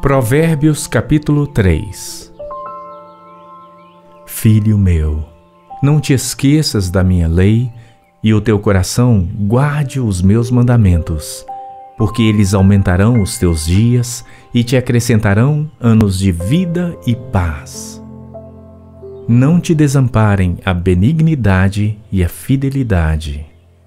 Provérbios capítulo 3. Filho meu, não te esqueças da minha lei, e o teu coração guarde os meus mandamentos, porque eles aumentarão os teus dias e te acrescentarão anos de vida e paz. Não te desamparem a benignidade e a fidelidade.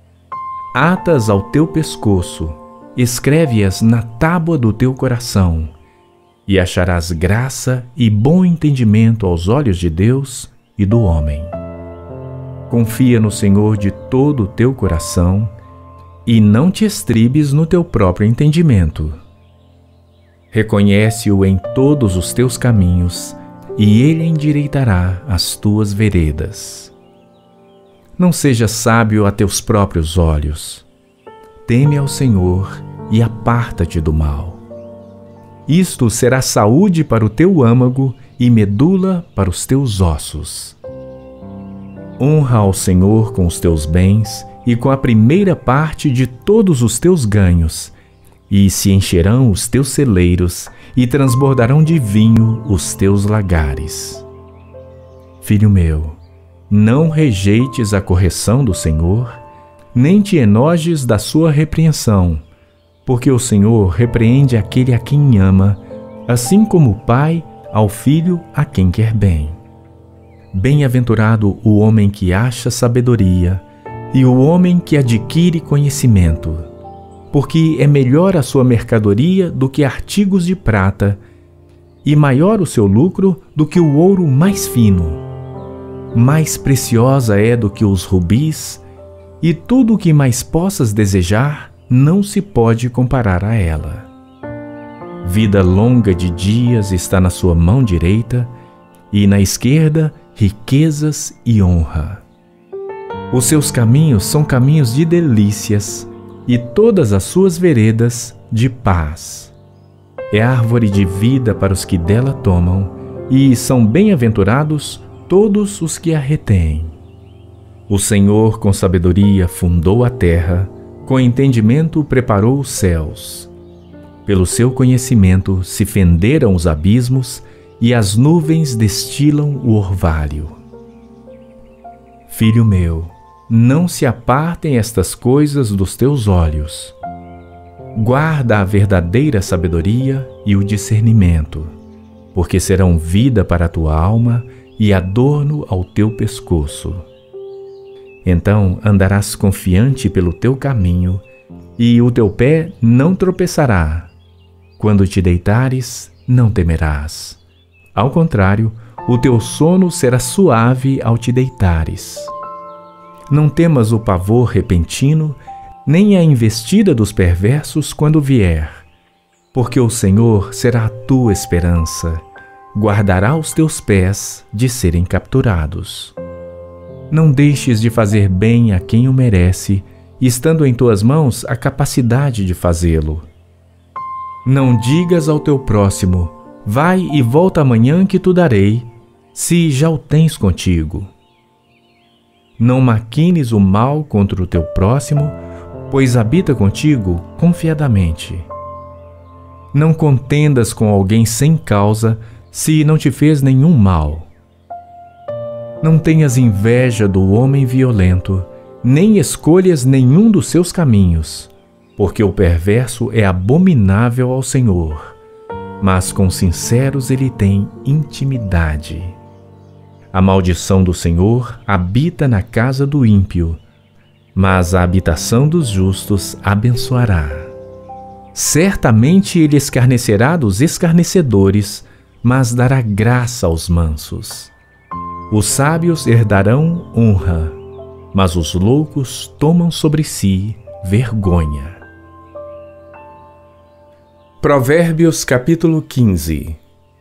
Ata-as ao teu pescoço, escreve-as na tábua do teu coração, e acharás graça e bom entendimento aos olhos de Deus e do homem. Confia no Senhor de todo o teu coração e não te estribes no teu próprio entendimento. Reconhece-o em todos os teus caminhos e ele endireitará as tuas veredas. Não sejas sábio a teus próprios olhos. Teme ao Senhor e aparta-te do mal. Isto será saúde para o teu âmago e medula para os teus ossos. Honra ao Senhor com os teus bens e com a primeira parte de todos os teus ganhos, e se encherão os teus celeiros e transbordarão de vinho os teus lagares. Filho meu, não rejeites a correção do Senhor, nem te enojes da sua repreensão, porque o Senhor repreende aquele a quem ama, assim como o pai ao filho a quem quer bem. Bem-aventurado o homem que acha sabedoria e o homem que adquire conhecimento, porque é melhor a sua mercadoria do que artigos de prata, e maior o seu lucro do que o ouro mais fino. Mais preciosa é do que os rubis, e tudo o que mais possas desejar não se pode comparar a ela. Vida longa de dias está na sua mão direita, e na esquerda riquezas e honra. Os seus caminhos são caminhos de delícias, e todas as suas veredas de paz. É árvore de vida para os que dela tomam, e são bem-aventurados todos os que a retêm. O Senhor com sabedoria fundou a terra, com entendimento preparou os céus. Pelo seu conhecimento se fenderam os abismos, e as nuvens destilam o orvalho. Filho meu, não se apartem estas coisas dos teus olhos. Guarda a verdadeira sabedoria e o discernimento, porque serão vida para a tua alma e adorno ao teu pescoço. Então andarás confiante pelo teu caminho, e o teu pé não tropeçará. Quando te deitares, não temerás. Ao contrário, o teu sono será suave ao te deitares. Não temas o pavor repentino, nem a investida dos perversos quando vier, porque o Senhor será a tua esperança, guardará os teus pés de serem capturados. Não deixes de fazer bem a quem o merece, estando em tuas mãos a capacidade de fazê-lo. Não digas ao teu próximo: vai e volta amanhã que tu darei, se já o tens contigo. Não maquines o mal contra o teu próximo, pois habita contigo confiadamente. Não contendas com alguém sem causa, se não te fez nenhum mal. Não tenhas inveja do homem violento, nem escolhas nenhum dos seus caminhos, porque o perverso é abominável ao Senhor, mas com sinceros ele tem intimidade. A maldição do Senhor habita na casa do ímpio, mas a habitação dos justos abençoará. Certamente ele escarnecerá dos escarnecedores, mas dará graça aos mansos. Os sábios herdarão honra, mas os loucos tomam sobre si vergonha. Provérbios capítulo 15.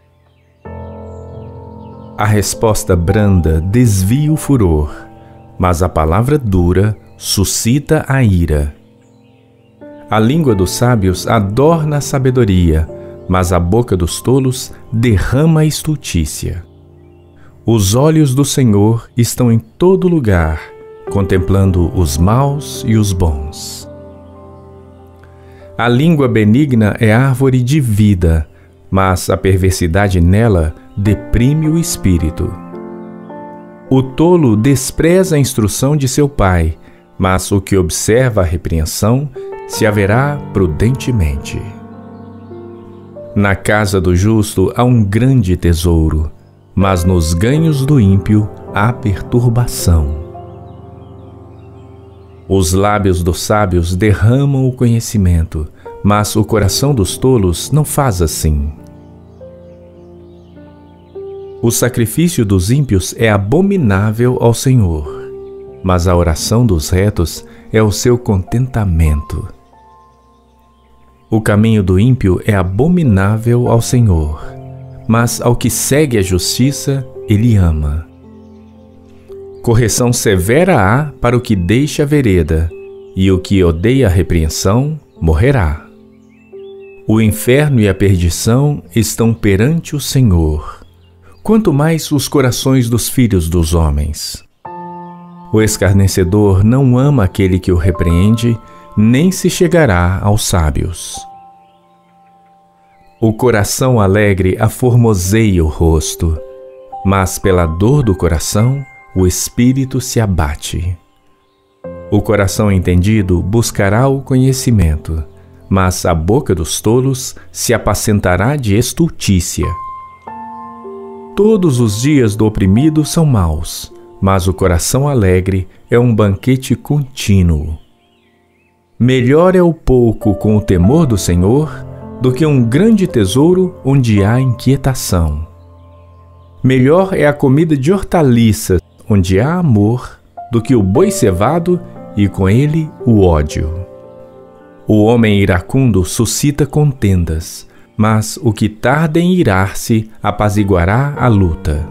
A resposta branda desvia o furor, mas a palavra dura suscita a ira. A língua dos sábios adorna a sabedoria, mas a boca dos tolos derrama a estultícia. Os olhos do Senhor estão em todo lugar, contemplando os maus e os bons. A língua benigna é árvore de vida, mas a perversidade nela deprime o espírito. O tolo despreza a instrução de seu pai, mas o que observa a repreensão se haverá prudentemente. Na casa do justo há um grande tesouro, mas nos ganhos do ímpio há perturbação. Os lábios dos sábios derramam o conhecimento, mas o coração dos tolos não faz assim. O sacrifício dos ímpios é abominável ao Senhor, mas a oração dos retos é o seu contentamento. O caminho do ímpio é abominável ao Senhor, mas ao que segue a justiça, ele ama. Correção severa há para o que deixa a vereda, e o que odeia a repreensão morrerá. O inferno e a perdição estão perante o Senhor, quanto mais os corações dos filhos dos homens. O escarnecedor não ama aquele que o repreende, nem se chegará aos sábios. O coração alegre aformoseia o rosto, mas pela dor do coração o espírito se abate. O coração entendido buscará o conhecimento, mas a boca dos tolos se apacentará de estultícia. Todos os dias do oprimido são maus, mas o coração alegre é um banquete contínuo. Melhor é o pouco com o temor do Senhor do que um grande tesouro onde há inquietação. Melhor é a comida de hortaliças onde há amor do que o boi cevado e com ele o ódio. O homem iracundo suscita contendas, mas o que tarda em irar-se apaziguará a luta.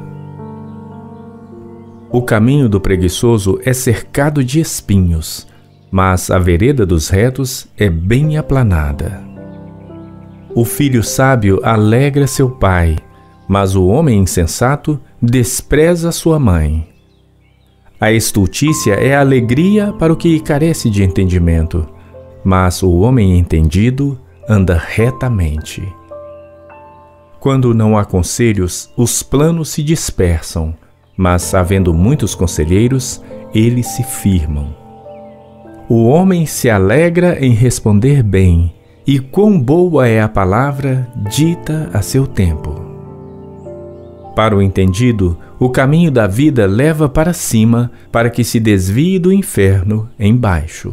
O caminho do preguiçoso é cercado de espinhos, mas a vereda dos retos é bem aplanada. O filho sábio alegra seu pai, mas o homem insensato despreza sua mãe. A estultícia é a alegria para o que carece de entendimento, mas o homem entendido anda retamente. Quando não há conselhos, os planos se dispersam, mas havendo muitos conselheiros, eles se firmam. O homem se alegra em responder bem, e quão boa é a palavra dita a seu tempo. Para o entendido, o caminho da vida leva para cima, para que se desvie do inferno embaixo.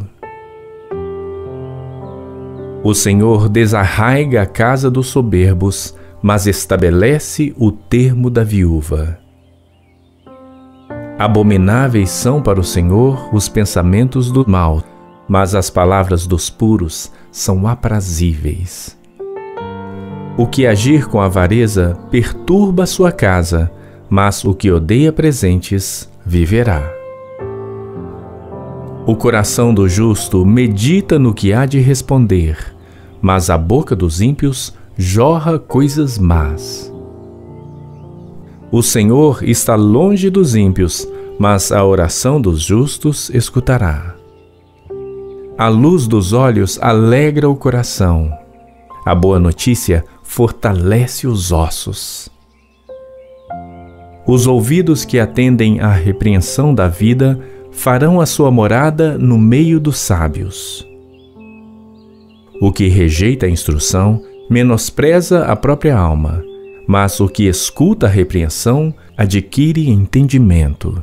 O Senhor desarraiga a casa dos soberbos, mas estabelece o termo da viúva. Abomináveis são para o Senhor os pensamentos do mal, mas as palavras dos puros são aprazíveis. O que agir com avareza perturba sua casa, mas o que odeia presentes viverá. O coração do justo medita no que há de responder, mas a boca dos ímpios jorra coisas más. O Senhor está longe dos ímpios, mas a oração dos justos escutará. A luz dos olhos alegra o coração. A boa notícia fortalece os ossos. Os ouvidos que atendem à repreensão da vida farão a sua morada no meio dos sábios. O que rejeita a instrução menospreza a própria alma, mas o que escuta a repreensão adquire entendimento.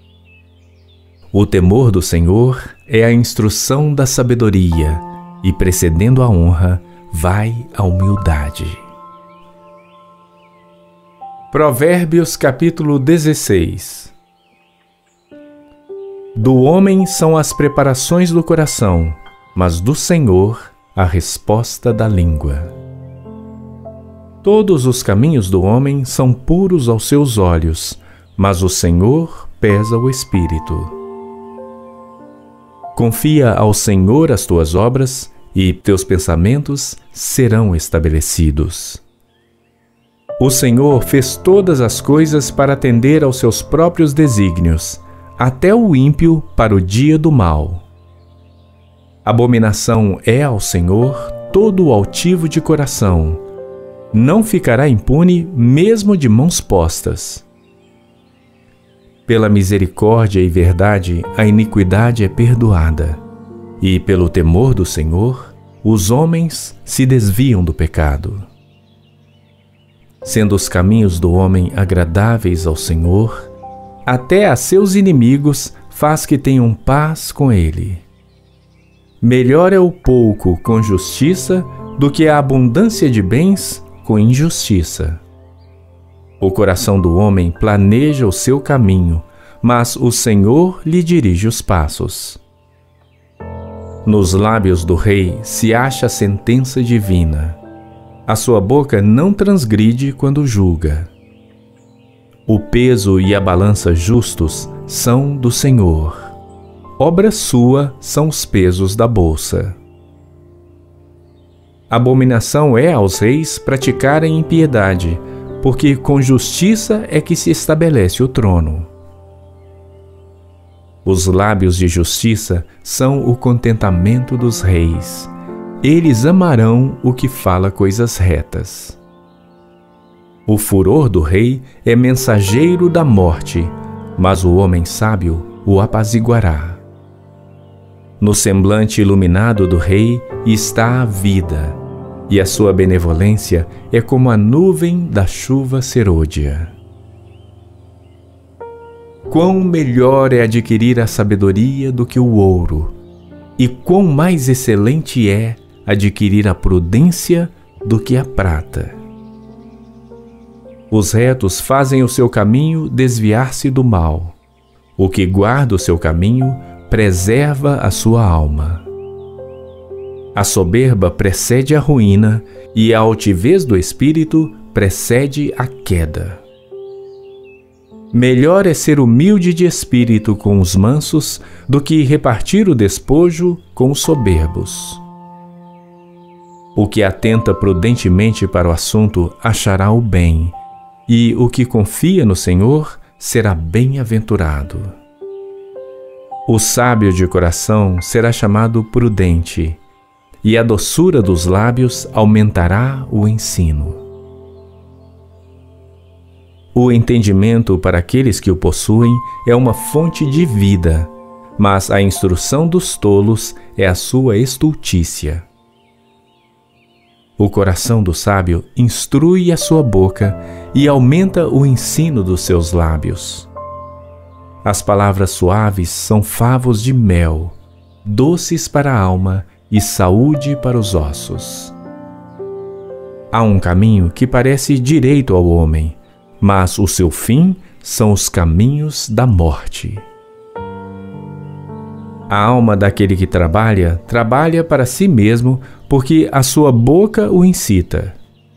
O temor do Senhor é a instrução da sabedoria, e precedendo a honra, vai a humildade. Provérbios capítulo 16. Do homem são as preparações do coração, mas do Senhor a resposta da língua. Todos os caminhos do homem são puros aos seus olhos, mas o Senhor pesa o espírito. Confia ao Senhor as tuas obras, e teus pensamentos serão estabelecidos. O Senhor fez todas as coisas para atender aos seus próprios desígnios, até o ímpio para o dia do mal. Abominação é ao Senhor todo o altivo de coração, não ficará impune mesmo de mãos postas. Pela misericórdia e verdade, a iniquidade é perdoada, e pelo temor do Senhor, os homens se desviam do pecado. Sendo os caminhos do homem agradáveis ao Senhor, até a seus inimigos faz que tenham paz com ele. Melhor é o pouco com justiça do que a abundância de bens com injustiça. O coração do homem planeja o seu caminho, mas o Senhor lhe dirige os passos. Nos lábios do rei se acha a sentença divina. A sua boca não transgride quando julga. O peso e a balança justos são do Senhor. Obra sua são os pesos da bolsa. Abominação é aos reis praticarem impiedade, porque com justiça é que se estabelece o trono. Os lábios de justiça são o contentamento dos reis. Eles amarão o que fala coisas retas. O furor do rei é mensageiro da morte, mas o homem sábio o apaziguará. No semblante iluminado do rei está a vida, e a sua benevolência é como a nuvem da chuva serôdia. Quão melhor é adquirir a sabedoria do que o ouro, e quão mais excelente é adquirir a prudência do que a prata. Os retos fazem o seu caminho desviar-se do mal. O que guarda o seu caminho preserva a sua alma. A soberba precede a ruína, e a altivez do espírito precede a queda. Melhor é ser humilde de espírito com os mansos do que repartir o despojo com os soberbos. O que atenta prudentemente para o assunto achará o bem, e o que confia no Senhor será bem-aventurado. O sábio de coração será chamado prudente, e a doçura dos lábios aumentará o ensino. O entendimento para aqueles que o possuem é uma fonte de vida, mas a instrução dos tolos é a sua estultícia. O coração do sábio instrui a sua boca e aumenta o ensino dos seus lábios. As palavras suaves são favos de mel, doces para a alma e saúde para os ossos. Há um caminho que parece direito ao homem, mas o seu fim são os caminhos da morte. A alma daquele que trabalha para si mesmo, porque a sua boca o incita.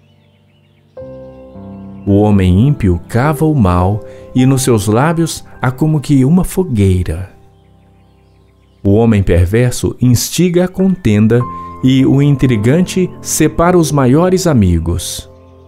O homem ímpio cava o mal, e nos seus lábios há como que uma fogueira. O homem perverso instiga a contenda, e o intrigante separa os maiores amigos.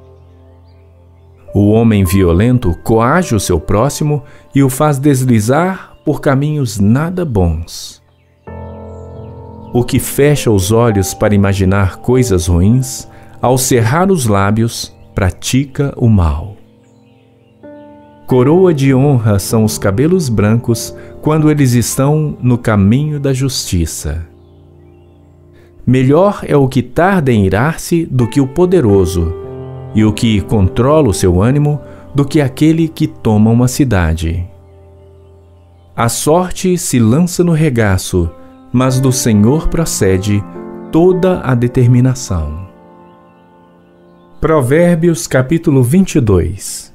O homem violento coage o seu próximo e o faz deslizar por caminhos nada bons. O que fecha os olhos para imaginar coisas ruins, ao cerrar os lábios, pratica o mal. Coroa de honra são os cabelos brancos quando eles estão no caminho da justiça. Melhor é o que tarda em irar-se do que o poderoso, e o que controla o seu ânimo do que aquele que toma uma cidade. A sorte se lança no regaço, mas do Senhor procede toda a determinação. Provérbios capítulo 22.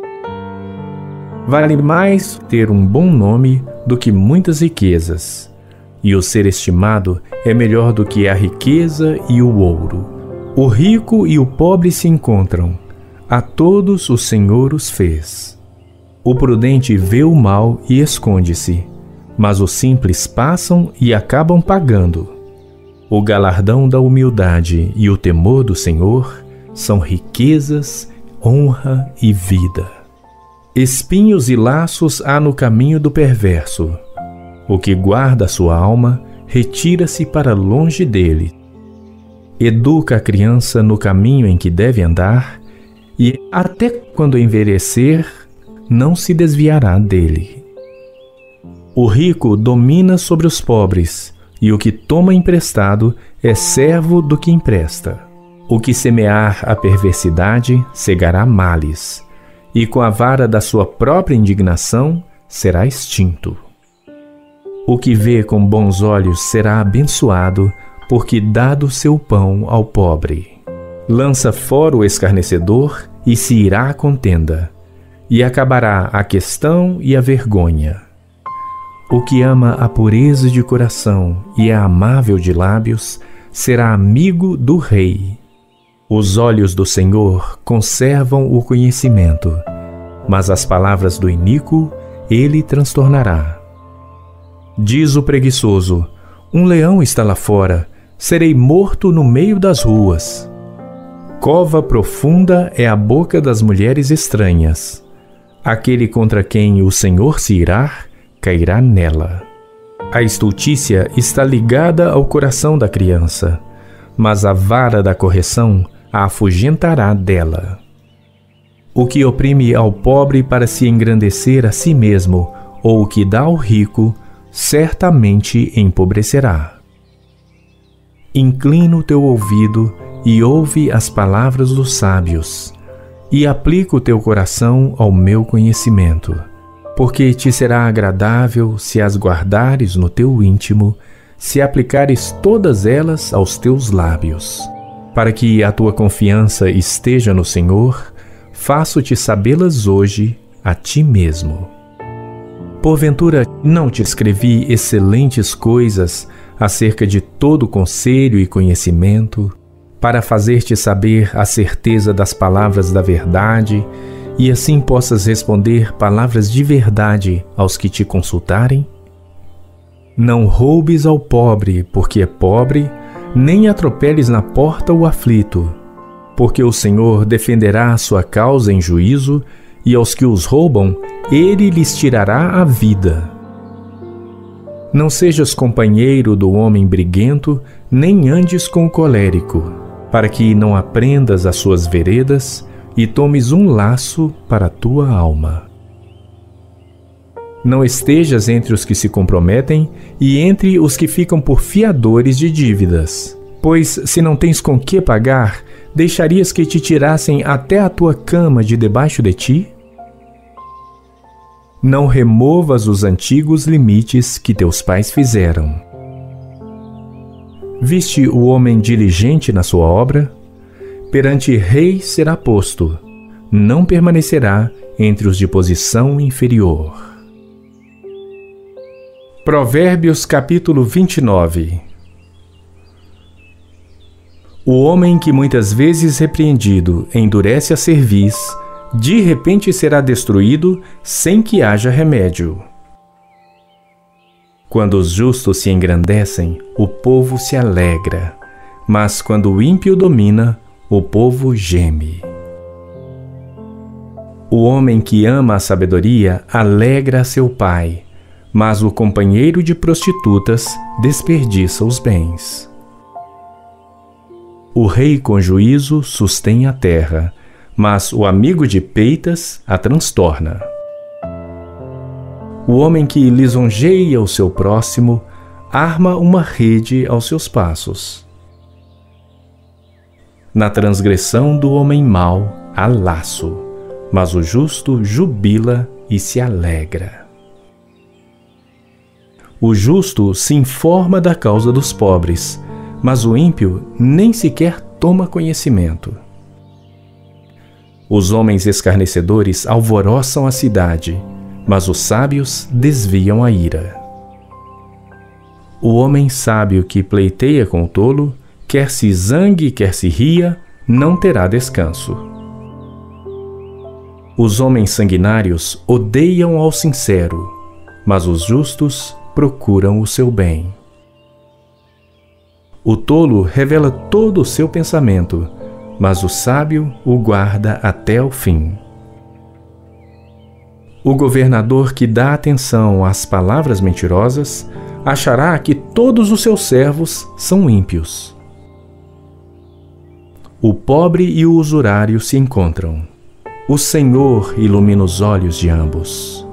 Vale mais ter um bom nome do que muitas riquezas, e o ser estimado é melhor do que a riqueza e o ouro. O rico e o pobre se encontram, a todos o Senhor os fez. O prudente vê o mal e esconde-se, mas os simples passam e acabam pagando. O galardão da humildade e o temor do Senhor são riquezas, honra e vida. Espinhos e laços há no caminho do perverso. O que guarda a sua alma retira-se para longe dele. Educa a criança no caminho em que deve andar, e até quando envelhecer, não se desviará dele. O rico domina sobre os pobres, e o que toma emprestado é servo do que empresta. O que semear a perversidade cegará males, e com a vara da sua própria indignação será extinto. O que vê com bons olhos será abençoado, porque dá do seu pão ao pobre. Lança fora o escarnecedor e se irá a contenda, e acabará a questão e a vergonha. O que ama a pureza de coração e é amável de lábios será amigo do rei. Os olhos do Senhor conservam o conhecimento, mas as palavras do iníquo ele transtornará. Diz o preguiçoso: um leão está lá fora, serei morto no meio das ruas. Cova profunda é a boca das mulheres estranhas. Aquele contra quem o Senhor se irar, cairá nela. A estultícia está ligada ao coração da criança, mas a vara da correção a afugentará dela. O que oprime ao pobre para se engrandecer a si mesmo, ou o que dá ao rico, certamente empobrecerá. Inclina o teu ouvido e ouve as palavras dos sábios, e aplica o teu coração ao meu conhecimento, porque te será agradável se as guardares no teu íntimo, se aplicares todas elas aos teus lábios. Para que a tua confiança esteja no Senhor, faço-te sabê-las hoje a ti mesmo. Porventura não te escrevi excelentes coisas acerca de todo conselho e conhecimento, para fazer-te saber a certeza das palavras da verdade, e assim possas responder palavras de verdade aos que te consultarem? Não roubes ao pobre, porque é pobre, nem atropeles na porta o aflito, porque o Senhor defenderá a sua causa em juízo, e aos que os roubam, ele lhes tirará a vida. Não sejas companheiro do homem briguento, nem andes com o colérico, para que não aprendas as suas veredas e tomes um laço para a tua alma. Não estejas entre os que se comprometem e entre os que ficam por fiadores de dívidas, pois se não tens com que pagar, deixarias que te tirassem até a tua cama de debaixo de ti? Não removas os antigos limites que teus pais fizeram. Viste o homem diligente na sua obra? Perante rei será posto, não permanecerá entre os de posição inferior. Provérbios capítulo 29. O homem que muitas vezes repreendido endurece a cerviz, de repente será destruído sem que haja remédio. Quando os justos se engrandecem, o povo se alegra, mas quando o ímpio domina, o povo geme. O homem que ama a sabedoria alegra a seu pai, mas o companheiro de prostitutas desperdiça os bens. O rei com juízo sustém a terra, mas o amigo de peitas a transtorna. O homem que lisonjeia o seu próximo arma uma rede aos seus passos. Na transgressão do homem mau há laço, mas o justo jubila e se alegra. O justo se informa da causa dos pobres, mas o ímpio nem sequer toma conhecimento. Os homens escarnecedores alvoroçam a cidade, mas os sábios desviam a ira. O homem sábio que pleiteia com o tolo, quer se zangue, quer se ria, não terá descanso. Os homens sanguinários odeiam ao sincero, mas os justos procuram o seu bem. O tolo revela todo o seu pensamento, mas o sábio o guarda até o fim. O governador que dá atenção às palavras mentirosas achará que todos os seus servos são ímpios. O pobre e o usurário se encontram. O Senhor ilumina os olhos de ambos.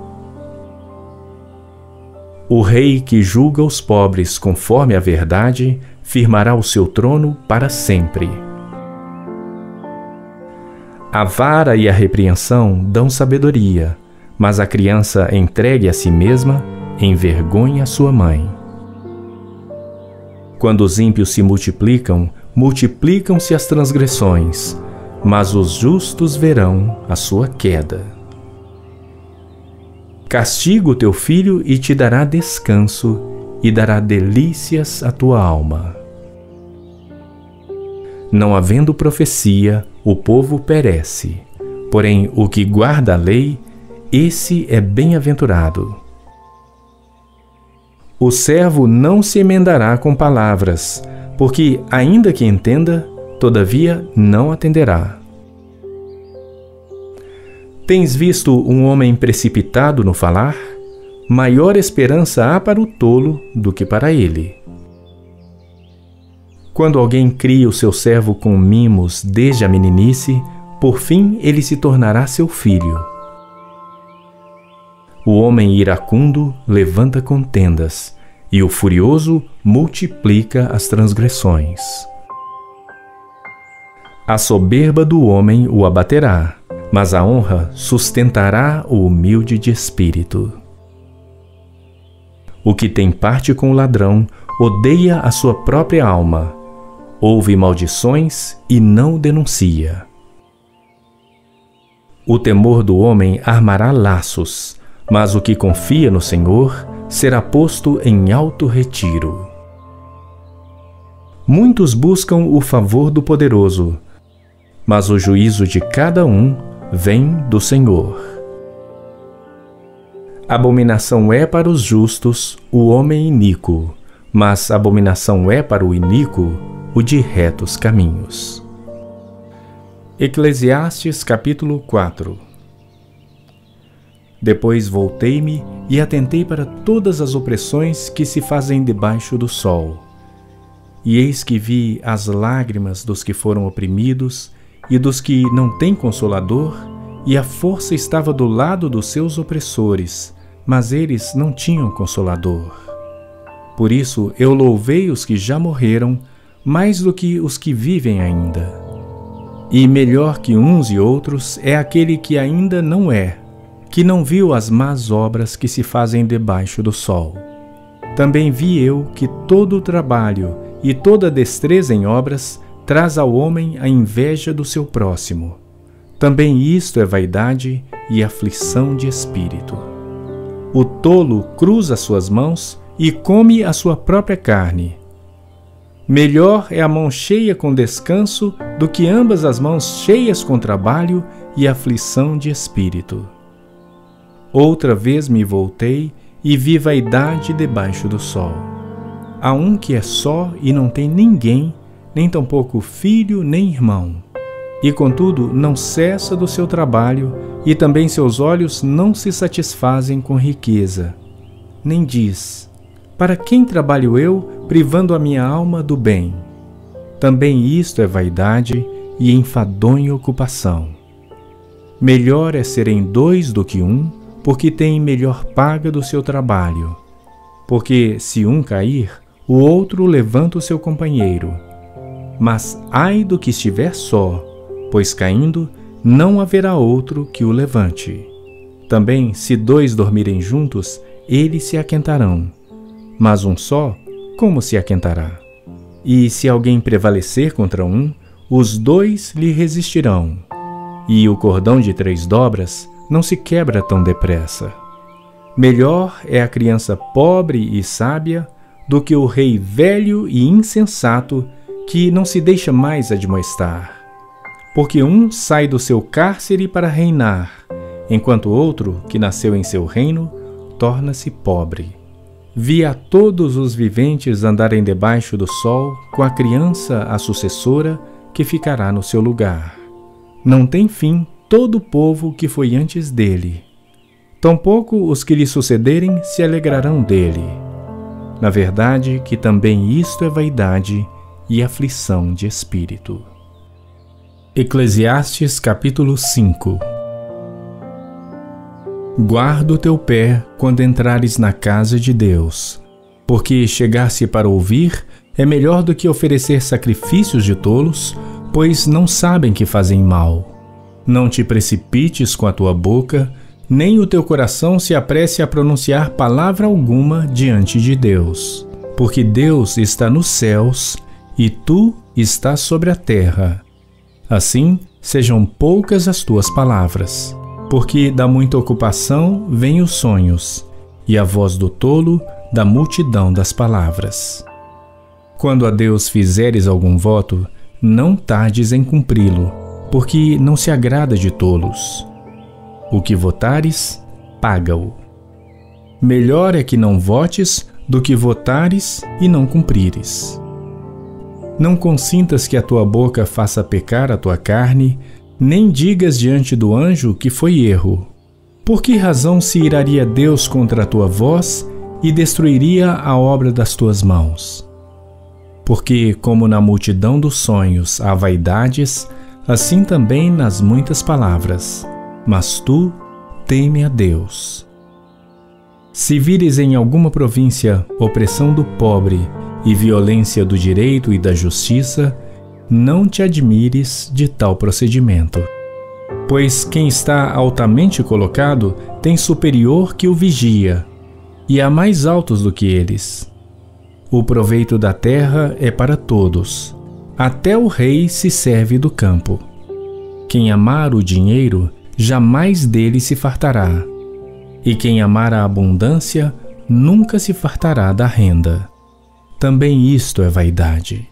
O rei que julga os pobres conforme a verdade firmará o seu trono para sempre. A vara e a repreensão dão sabedoria, mas a criança entregue a si mesma envergonha sua mãe. Quando os ímpios se multiplicam, multiplicam-se as transgressões, mas os justos verão a sua queda. Castiga o teu filho e te dará descanso, e dará delícias à tua alma. Não havendo profecia, o povo perece, porém o que guarda a lei, esse é bem-aventurado. O servo não se emendará com palavras, porque, ainda que entenda, todavia não atenderá. Tens visto um homem precipitado no falar? Maior esperança há para o tolo do que para ele. Quando alguém cria o seu servo com mimos desde a meninice, por fim ele se tornará seu filho. O homem iracundo levanta contendas, e o furioso multiplica as transgressões. A soberba do homem o abaterá, mas a honra sustentará o humilde de espírito. O que tem parte com o ladrão odeia a sua própria alma, ouve maldições e não denuncia. O temor do homem armará laços, mas o que confia no Senhor será posto em alto retiro. Muitos buscam o favor do poderoso, mas o juízo de cada um vem do Senhor. Abominação é para os justos o homem iníquo, mas abominação é para o iníquo o de retos caminhos. Eclesiastes capítulo 4. Depois voltei-me e atentei para todas as opressões que se fazem debaixo do sol. E eis que vi as lágrimas dos que foram oprimidos e dos que não têm consolador, e a força estava do lado dos seus opressores, mas eles não tinham consolador. Por isso eu louvei os que já morreram, mais do que os que vivem ainda. E melhor que uns e outros é aquele que ainda não é, que não viu as más obras que se fazem debaixo do sol. Também vi eu que todo o trabalho e toda destreza em obras traz ao homem a inveja do seu próximo. Também isto é vaidade e aflição de espírito. O tolo cruza suas mãos e come a sua própria carne. Melhor é a mão cheia com descanso do que ambas as mãos cheias com trabalho e aflição de espírito. Outra vez me voltei e vi vaidade debaixo do sol. Há um que é só e não tem ninguém, nem tampouco filho nem irmão. E contudo não cessa do seu trabalho, e também seus olhos não se satisfazem com riqueza. Nem diz: para quem trabalho eu, privando a minha alma do bem? Também isto é vaidade e enfadonha ocupação. Melhor é serem dois do que um, porque tem melhor paga do seu trabalho. Porque se um cair, o outro levanta o seu companheiro. Mas ai do que estiver só, pois caindo, não haverá outro que o levante. Também, se dois dormirem juntos, eles se aquentarão. Mas um só, como se aquentará? E se alguém prevalecer contra um, os dois lhe resistirão. E o cordão de 3 dobras não se quebra tão depressa. Melhor é a criança pobre e sábia do que o rei velho e insensato que não se deixa mais admoestar. Porque um sai do seu cárcere para reinar, enquanto o outro, que nasceu em seu reino, torna-se pobre. Vi a todos os viventes andarem debaixo do sol, com a criança a sucessora, que ficará no seu lugar. Não tem fim todo o povo que foi antes dele. Tampouco os que lhe sucederem se alegrarão dele. Na verdade, que também isto é vaidade e aflição de espírito. Eclesiastes capítulo 5. Guarda o teu pé quando entrares na casa de Deus, porque chegar-se para ouvir é melhor do que oferecer sacrifícios de tolos, pois não sabem que fazem mal. Não te precipites com a tua boca, nem o teu coração se apresse a pronunciar palavra alguma diante de Deus, porque Deus está nos céus e tu estás sobre a terra. Assim, sejam poucas as tuas palavras, porque da muita ocupação vêm os sonhos, e a voz do tolo da multidão das palavras. Quando a Deus fizeres algum voto, não tardes em cumpri-lo, porque não se agrada de tolos. O que votares, paga-o. Melhor é que não votes do que votares e não cumprires. Não consintas que a tua boca faça pecar a tua carne, nem digas diante do anjo que foi erro. Por que razão se iraria Deus contra a tua voz e destruiria a obra das tuas mãos? Porque, como na multidão dos sonhos há vaidades, assim também nas muitas palavras. Mas tu teme a Deus. Se vires em alguma província opressão do pobre e violência do direito e da justiça, não te admires de tal procedimento. Pois quem está altamente colocado tem superior que o vigia, e há mais altos do que eles. O proveito da terra é para todos, até o rei se serve do campo. Quem amar o dinheiro, jamais dele se fartará, e quem amar a abundância, nunca se fartará da renda. Também isto é vaidade.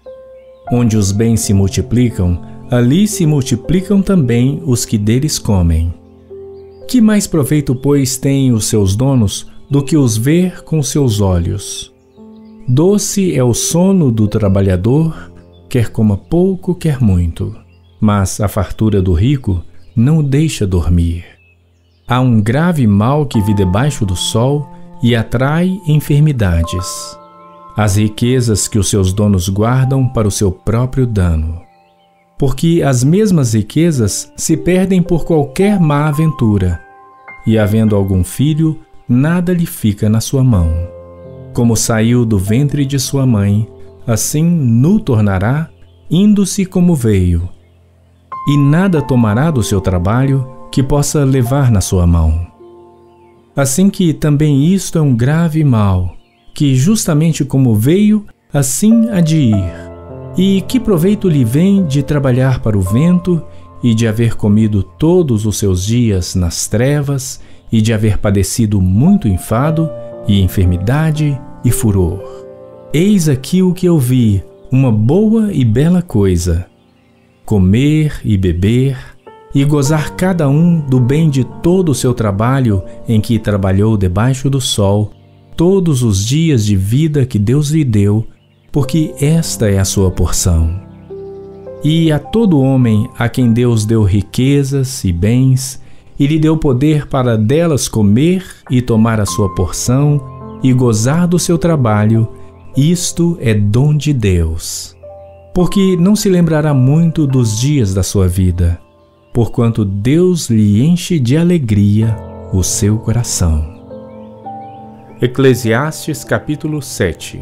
Onde os bens se multiplicam, ali se multiplicam também os que deles comem. Que mais proveito, pois, têm os seus donos do que os ver com seus olhos? Doce é o sono do trabalhador, quer coma pouco, quer muito, mas a fartura do rico não o deixa dormir. Há um grave mal que vive debaixo do sol e atrai enfermidades. As riquezas que os seus donos guardam para o seu próprio dano. Porque as mesmas riquezas se perdem por qualquer má aventura, e havendo algum filho, nada lhe fica na sua mão. Como saiu do ventre de sua mãe, assim nu tornará, indo-se como veio. E nada tomará do seu trabalho que possa levar na sua mão. Assim que também isto é um grave mal, que justamente como veio, assim há de ir. E que proveito lhe vem de trabalhar para o vento, e de haver comido todos os seus dias nas trevas, e de haver padecido muito enfado, e enfermidade, e furor? Eis aqui o que eu vi, uma boa e bela coisa: comer e beber, e gozar cada um do bem de todo o seu trabalho em que trabalhou debaixo do sol, todos os dias de vida que Deus lhe deu, porque esta é a sua porção. E a todo homem a quem Deus deu riquezas e bens, e lhe deu poder para delas comer e tomar a sua porção, e gozar do seu trabalho, isto é dom de Deus. Porque não se lembrará muito dos dias da sua vida, porquanto Deus lhe enche de alegria o seu coração. Eclesiastes capítulo 7.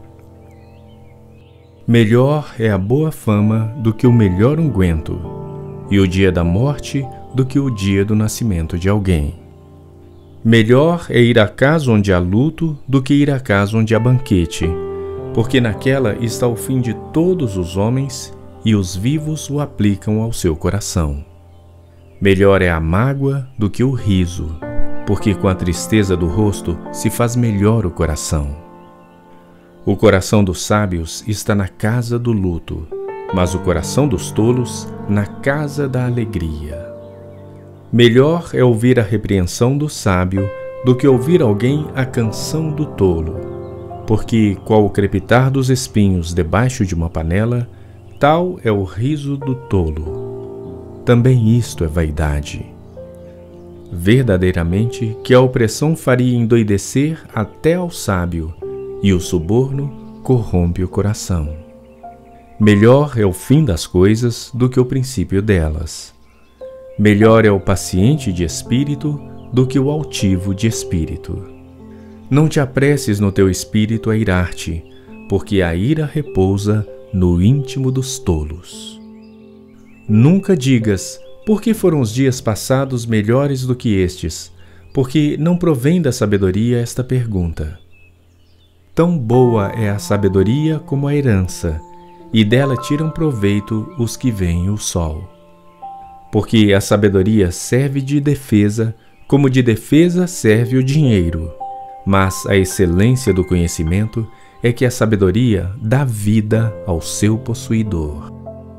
Melhor é a boa fama do que o melhor unguento, e o dia da morte do que o dia do nascimento de alguém. Melhor é ir à casa onde há luto do que ir à casa onde há banquete, porque naquela está o fim de todos os homens, e os vivos o aplicam ao seu coração. Melhor é a mágoa do que o riso, porque com a tristeza do rosto se faz melhor o coração. O coração dos sábios está na casa do luto, mas o coração dos tolos na casa da alegria. Melhor é ouvir a repreensão do sábio do que ouvir alguém a canção do tolo, porque, qual o crepitar dos espinhos debaixo de uma panela, tal é o riso do tolo. Também isto é vaidade. Verdadeiramente que a opressão faria endoidecer até ao sábio, e o suborno corrompe o coração. Melhor é o fim das coisas do que o princípio delas. Melhor é o paciente de espírito do que o altivo de espírito. Não te apresses no teu espírito a irar-te, porque a ira repousa no íntimo dos tolos. Nunca digas, por que foram os dias passados melhores do que estes? Porque não provém da sabedoria esta pergunta. Tão boa é a sabedoria como a herança, e dela tiram proveito os que veem o sol. Porque a sabedoria serve de defesa, como de defesa serve o dinheiro. Mas a excelência do conhecimento é que a sabedoria dá vida ao seu possuidor.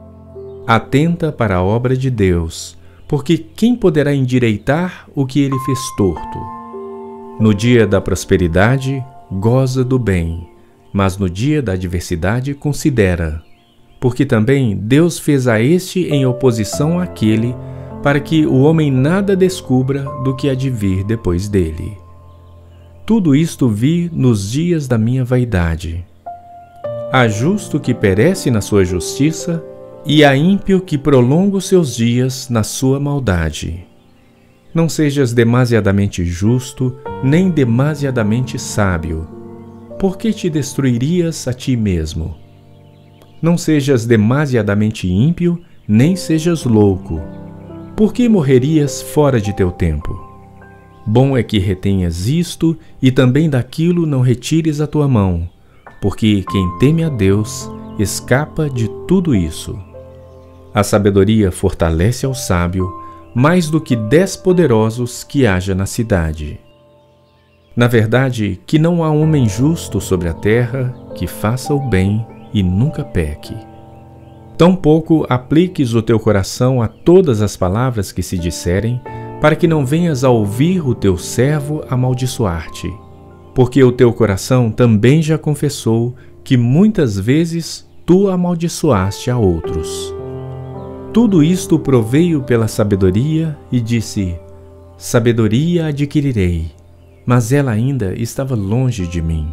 Atenta para a obra de Deus, porque quem poderá endireitar o que ele fez torto? No dia da prosperidade, goza do bem, mas no dia da adversidade considera, porque também Deus fez a este em oposição àquele, para que o homem nada descubra do que há de vir depois dele. Tudo isto vi nos dias da minha vaidade. Há justo que perece na sua justiça, e há ímpio que prolonga os seus dias na sua maldade. Não sejas demasiadamente justo, nem demasiadamente sábio. Por que te destruirias a ti mesmo? Não sejas demasiadamente ímpio, nem sejas louco. Por que morrerias fora de teu tempo? Bom é que retenhas isto, e também daquilo não retires a tua mão, porque quem teme a Deus escapa de tudo isso. A sabedoria fortalece ao sábio, mais do que 10 poderosos que haja na cidade. Na verdade, que não há homem justo sobre a terra que faça o bem e nunca peque. Tampouco apliques o teu coração a todas as palavras que se disserem, para que não venhas a ouvir o teu servo amaldiçoar-te, porque o teu coração também já confessou que muitas vezes tu amaldiçoaste a outros. Tudo isto proveio pela sabedoria e disse: sabedoria adquirirei, mas ela ainda estava longe de mim.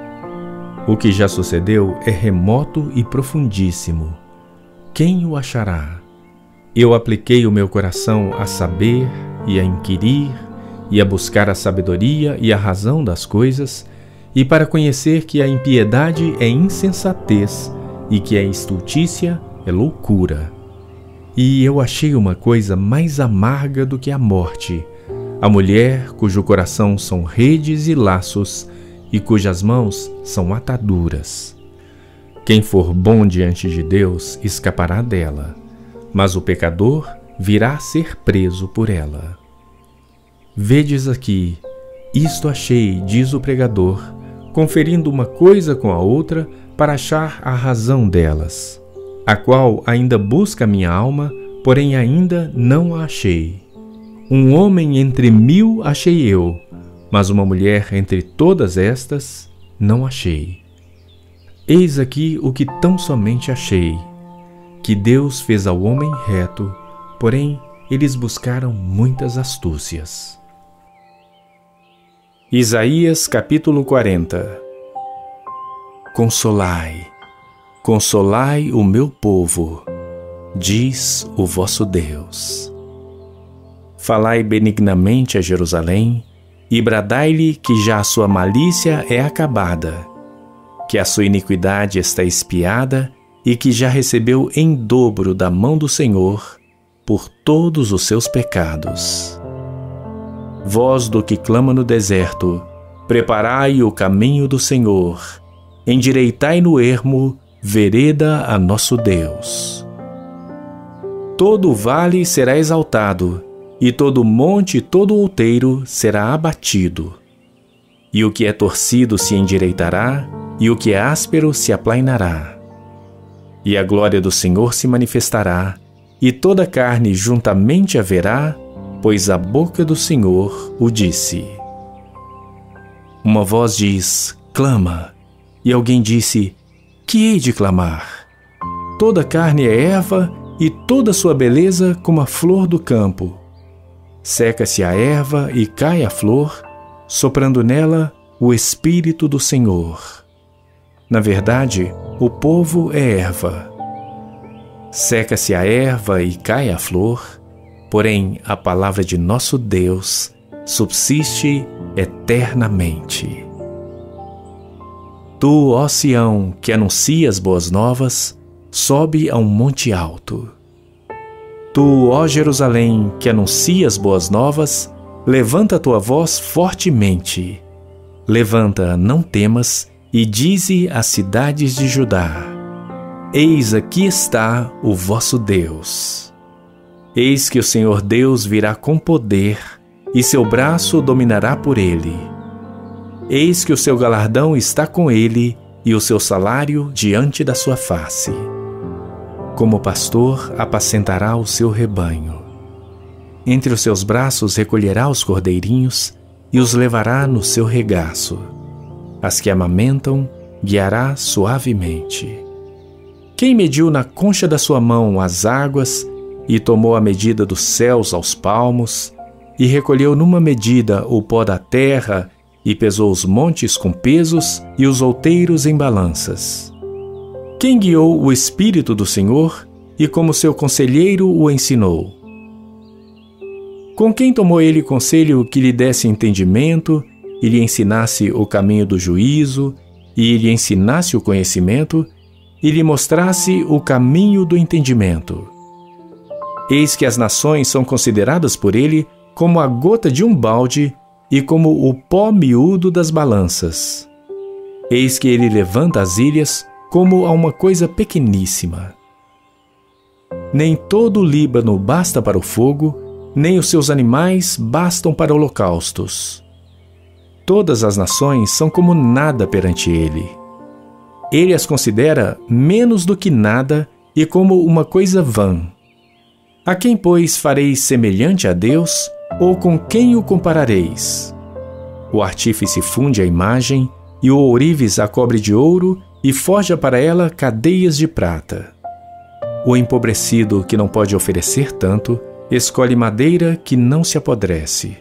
O que já sucedeu é remoto e profundíssimo. Quem o achará? Eu apliquei o meu coração a saber e a inquirir e a buscar a sabedoria e a razão das coisas, e para conhecer que a impiedade é insensatez e que a estultícia é loucura. E eu achei uma coisa mais amarga do que a morte, a mulher cujo coração são redes e laços e cujas mãos são ataduras. Quem for bom diante de Deus escapará dela, mas o pecador virá a ser preso por ela. Vedes aqui, isto achei, diz o pregador, conferindo uma coisa com a outra para achar a razão delas, a qual ainda busca minha alma, porém ainda não a achei. Um homem entre 1000 achei eu, mas uma mulher entre todas estas não achei. Eis aqui o que tão somente achei, que Deus fez ao homem reto, porém eles buscaram muitas astúcias. Isaías capítulo 40. Consolai, consolai o meu povo, diz o vosso Deus. Falai benignamente a Jerusalém, e bradai-lhe que já a sua malícia é acabada, que a sua iniquidade está expiada e que já recebeu em dobro da mão do Senhor por todos os seus pecados. Voz do que clama no deserto, preparai o caminho do Senhor, endireitai no ermo vereda a nosso Deus. Todo vale será exaltado, e todo monte e todo outeiro será abatido. E o que é torcido se endireitará, e o que é áspero se aplainará. E a glória do Senhor se manifestará, e toda carne juntamente a verá, pois a boca do Senhor o disse. Uma voz diz: clama. E alguém disse: que hei de clamar? Toda carne é erva, e toda sua beleza como a flor do campo. Seca-se a erva e cai a flor, soprando nela o Espírito do Senhor. Na verdade, o povo é erva, Seca-se a erva e cai a flor, porém a palavra de nosso Deus subsiste eternamente. Tu, ó Sião, que anuncias boas novas, sobe a um monte alto. Tu, ó Jerusalém, que anuncias boas novas, levanta a tua voz fortemente. Levanta, não temas, e dize às cidades de Judá: Eis aqui está o vosso Deus. Eis que o Senhor Deus virá com poder, e seu braço dominará por ele. Eis que o seu galardão está com ele, e o seu salário diante da sua face. Como pastor apacentará o seu rebanho. Entre os seus braços recolherá os cordeirinhos, e os levará no seu regaço. As que amamentam, guiará suavemente. Quem mediu na concha da sua mão as águas, e tomou a medida dos céus aos palmos, e recolheu numa medida o pó da terra, e pesou os montes com pesos e os outeiros em balanças? Quem guiou o Espírito do Senhor, e como seu conselheiro o ensinou? Com quem tomou ele conselho que lhe desse entendimento, e lhe ensinasse o caminho do juízo, e lhe ensinasse o conhecimento, e lhe mostrasse o caminho do entendimento? Eis que as nações são consideradas por ele como a gota de um balde e como o pó miúdo das balanças. Eis que ele levanta as ilhas como a uma coisa pequeníssima. Nem todo o Líbano basta para o fogo, nem os seus animais bastam para holocaustos. Todas as nações são como nada perante ele. Ele as considera menos do que nada e como uma coisa vã. A quem, pois, fareis semelhante a Deus, ou com quem o comparareis? O artífice funde a imagem, e o ourives a cobre de ouro, e forja para ela cadeias de prata. O empobrecido, que não pode oferecer tanto, escolhe madeira que não se apodrece.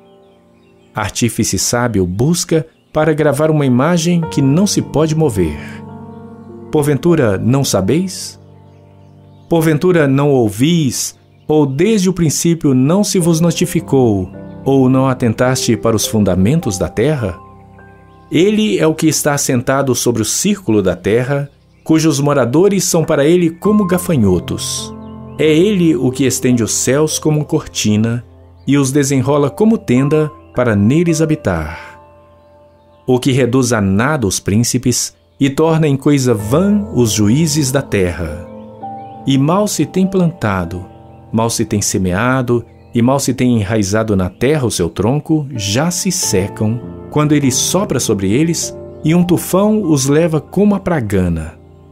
Artífice sábio busca para gravar uma imagem que não se pode mover. Porventura não sabeis? Porventura não ouvis, ou desde o princípio não se vos notificou, ou não atentaste para os fundamentos da terra? Ele é o que está assentado sobre o círculo da terra, cujos moradores são para ele como gafanhotos. É ele o que estende os céus como cortina, e os desenrola como tenda para neles habitar. O que reduz a nada os príncipes, e torna em coisa vã os juízes da terra. E mal se tem plantado, mal se tem semeado, e mal se tem enraizado na terra o seu tronco, já se secam, quando ele sopra sobre eles, e um tufão os leva como a pragana.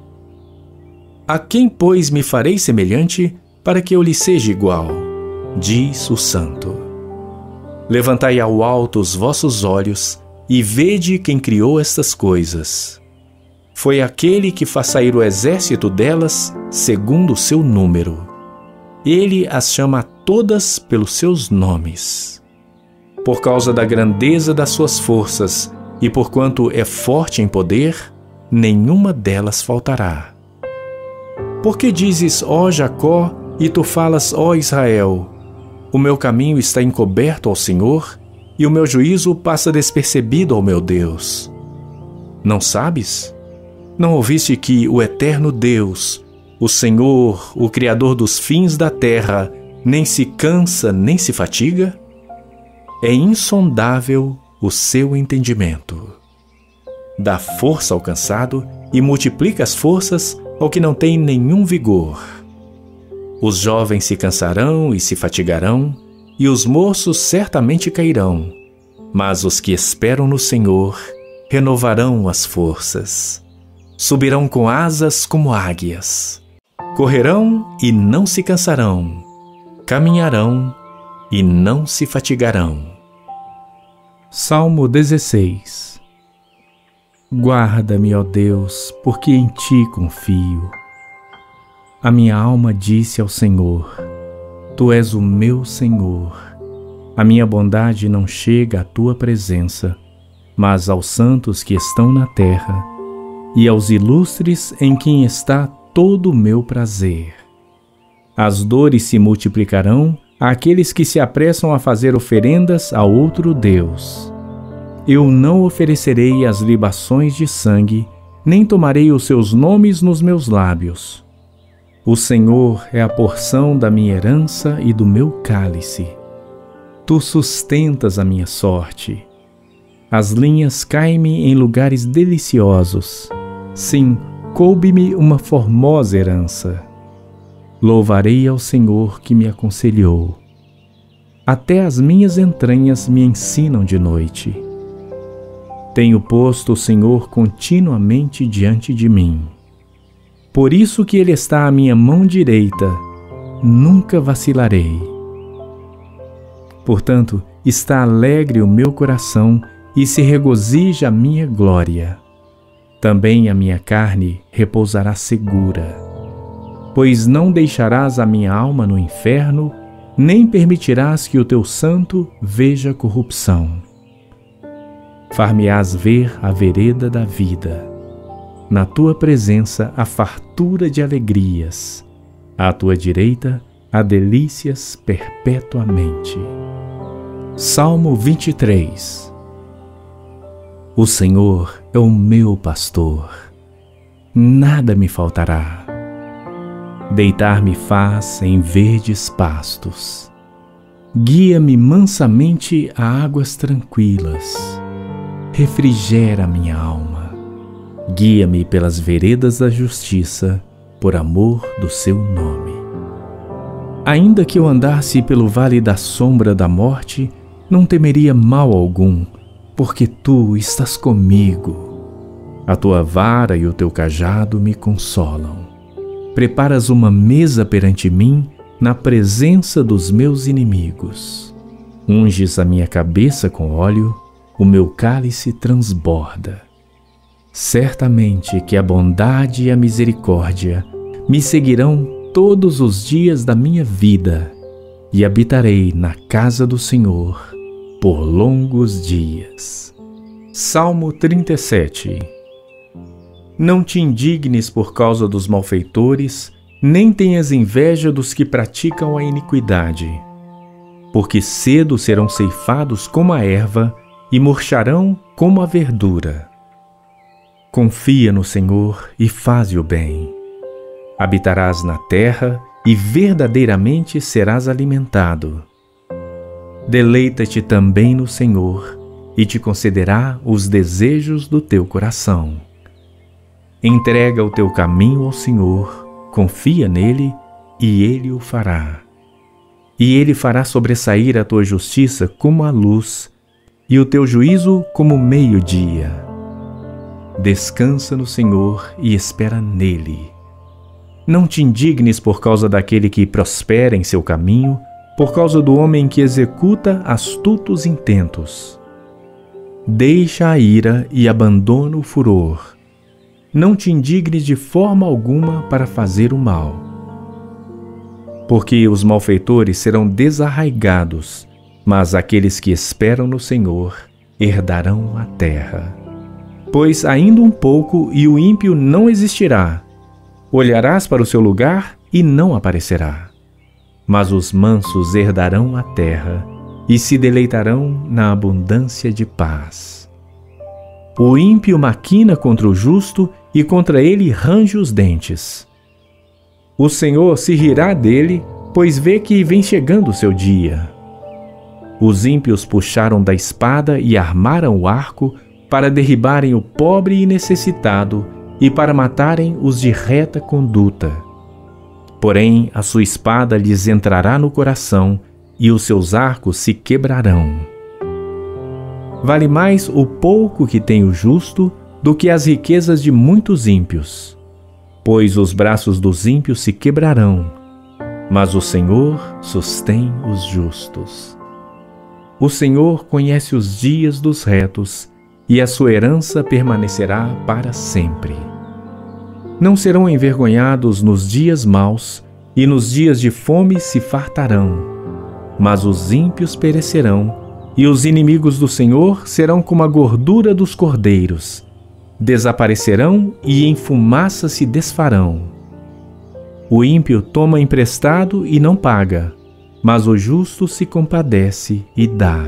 A quem, pois, me farei semelhante, para que eu lhe seja igual? Diz o Santo. Levantai ao alto os vossos olhos, e vede quem criou estas coisas. Foi aquele que faz sair o exército delas, segundo o seu número. Ele as chama a todas pelos seus nomes. Por causa da grandeza das suas forças, e porquanto é forte em poder, nenhuma delas faltará. Porque dizes, ó Jacó, e tu falas, ó Israel: o meu caminho está encoberto ao Senhor, e o meu juízo passa despercebido ao meu Deus. Não sabes? Não ouviste que o eterno Deus, o Senhor, o Criador dos fins da terra, nem se cansa nem se fatiga? É insondável o seu entendimento. Dá força ao cansado e multiplica as forças ao que não tem nenhum vigor. Os jovens se cansarão e se fatigarão, e os moços certamente cairão, mas os que esperam no Senhor renovarão as forças. Subirão com asas como águias. Correrão e não se cansarão. Caminharão e não se fatigarão. Salmo 16. Guarda-me, ó Deus, porque em ti confio. A minha alma disse ao Senhor: Tu és o meu Senhor. A minha bondade não chega à tua presença, mas aos santos que estão na terra, e aos ilustres em quem está todo o meu prazer. As dores se multiplicarão àqueles que se apressam a fazer oferendas a outro Deus. Eu não oferecerei as libações de sangue, nem tomarei os seus nomes nos meus lábios. O Senhor é a porção da minha herança e do meu cálice. Tu sustentas a minha sorte. As linhas caem-me em lugares deliciosos. Sim, coube-me uma formosa herança. Louvarei ao Senhor que me aconselhou. Até as minhas entranhas me ensinam de noite. Tenho posto o Senhor continuamente diante de mim. Por isso que Ele está à minha mão direita, nunca vacilarei. Portanto, está alegre o meu coração e se regozija a minha glória. Também a minha carne repousará segura, pois não deixarás a minha alma no inferno, nem permitirás que o teu santo veja corrupção. Far-me-ás ver a vereda da vida. Na tua presença há fartura de alegrias. À tua direita há delícias perpetuamente. Salmo 23. O Senhor é o meu pastor. Nada me faltará. Deitar-me faz em verdes pastos. Guia-me mansamente a águas tranquilas. Refrigera minha alma. Guia-me pelas veredas da justiça, por amor do seu nome. Ainda que eu andasse pelo vale da sombra da morte, não temeria mal algum, porque tu estás comigo. A tua vara e o teu cajado me consolam. Preparas uma mesa perante mim, na presença dos meus inimigos. Unges a minha cabeça com óleo, o meu cálice transborda. Certamente que a bondade e a misericórdia me seguirão todos os dias da minha vida, e habitarei na casa do Senhor por longos dias. Salmo 37. Não te indignes por causa dos malfeitores, nem tenhas inveja dos que praticam a iniquidade, porque cedo serão ceifados como a erva e murcharão como a verdura. Confia no Senhor e faze o bem. Habitarás na terra e verdadeiramente serás alimentado. Deleita-te também no Senhor e te concederá os desejos do teu coração. Entrega o teu caminho ao Senhor, confia nele e ele o fará. E ele fará sobressair a tua justiça como a luz e o teu juízo como o meio-dia. Descansa no Senhor e espera nele. Não te indignes por causa daquele que prospera em seu caminho, por causa do homem que executa astutos intentos. Deixa a ira e abandona o furor. Não te indignes de forma alguma para fazer o mal. Porque os malfeitores serão desarraigados, mas aqueles que esperam no Senhor herdarão a terra. Pois ainda um pouco e o ímpio não existirá. Olharás para o seu lugar e não aparecerá. Mas os mansos herdarão a terra e se deleitarão na abundância de paz. O ímpio maquina contra o justo e contra ele range os dentes. O Senhor se rirá dele, pois vê que vem chegando o seu dia. Os ímpios puxaram da espada e armaram o arco para derribarem o pobre e necessitado e para matarem os de reta conduta. Porém, a sua espada lhes entrará no coração e os seus arcos se quebrarão. Vale mais o pouco que tem o justo do que as riquezas de muitos ímpios, pois os braços dos ímpios se quebrarão, mas o Senhor sustém os justos. O Senhor conhece os dias dos retos, e a sua herança permanecerá para sempre. Não serão envergonhados nos dias maus, e nos dias de fome se fartarão, mas os ímpios perecerão, e os inimigos do Senhor serão como a gordura dos cordeiros, desaparecerão e em fumaça se desfarão. O ímpio toma emprestado e não paga, mas o justo se compadece e dá.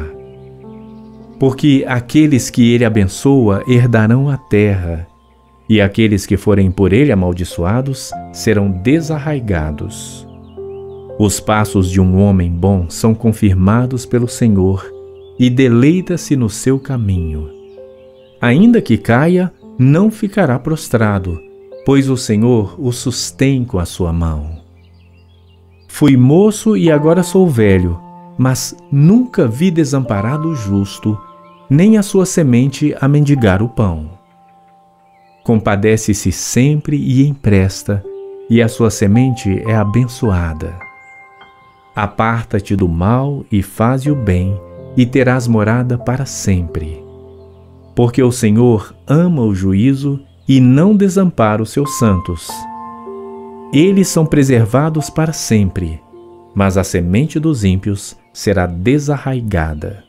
Porque aqueles que ele abençoa herdarão a terra, e aqueles que forem por ele amaldiçoados serão desarraigados. Os passos de um homem bom são confirmados pelo Senhor, e deleita-se no seu caminho. Ainda que caia, não ficará prostrado, pois o Senhor o sustém com a sua mão. Fui moço e agora sou velho, mas nunca vi desamparado o justo, nem a sua semente a mendigar o pão. Compadece-se sempre e empresta, e a sua semente é abençoada. Aparta-te do mal e faze o bem, e terás morada para sempre. Porque o Senhor ama o juízo e não desampara os seus santos. Eles são preservados para sempre, mas a semente dos ímpios será desarraigada.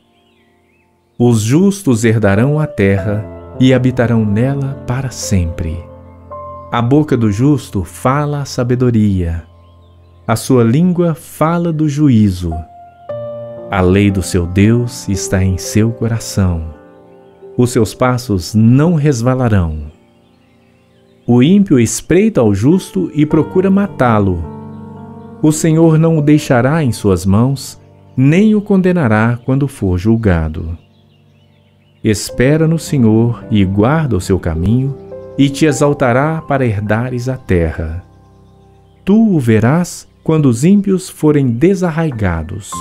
Os justos herdarão a terra e habitarão nela para sempre. A boca do justo fala a sabedoria, a sua língua fala do juízo. A lei do seu Deus está em seu coração. Os seus passos não resvalarão. O ímpio espreita ao justo e procura matá-lo. O Senhor não o deixará em suas mãos, nem o condenará quando for julgado. Espera no Senhor e guarda o seu caminho, e te exaltará para herdares a terra. Tu o verás quando os ímpios forem desarraigados.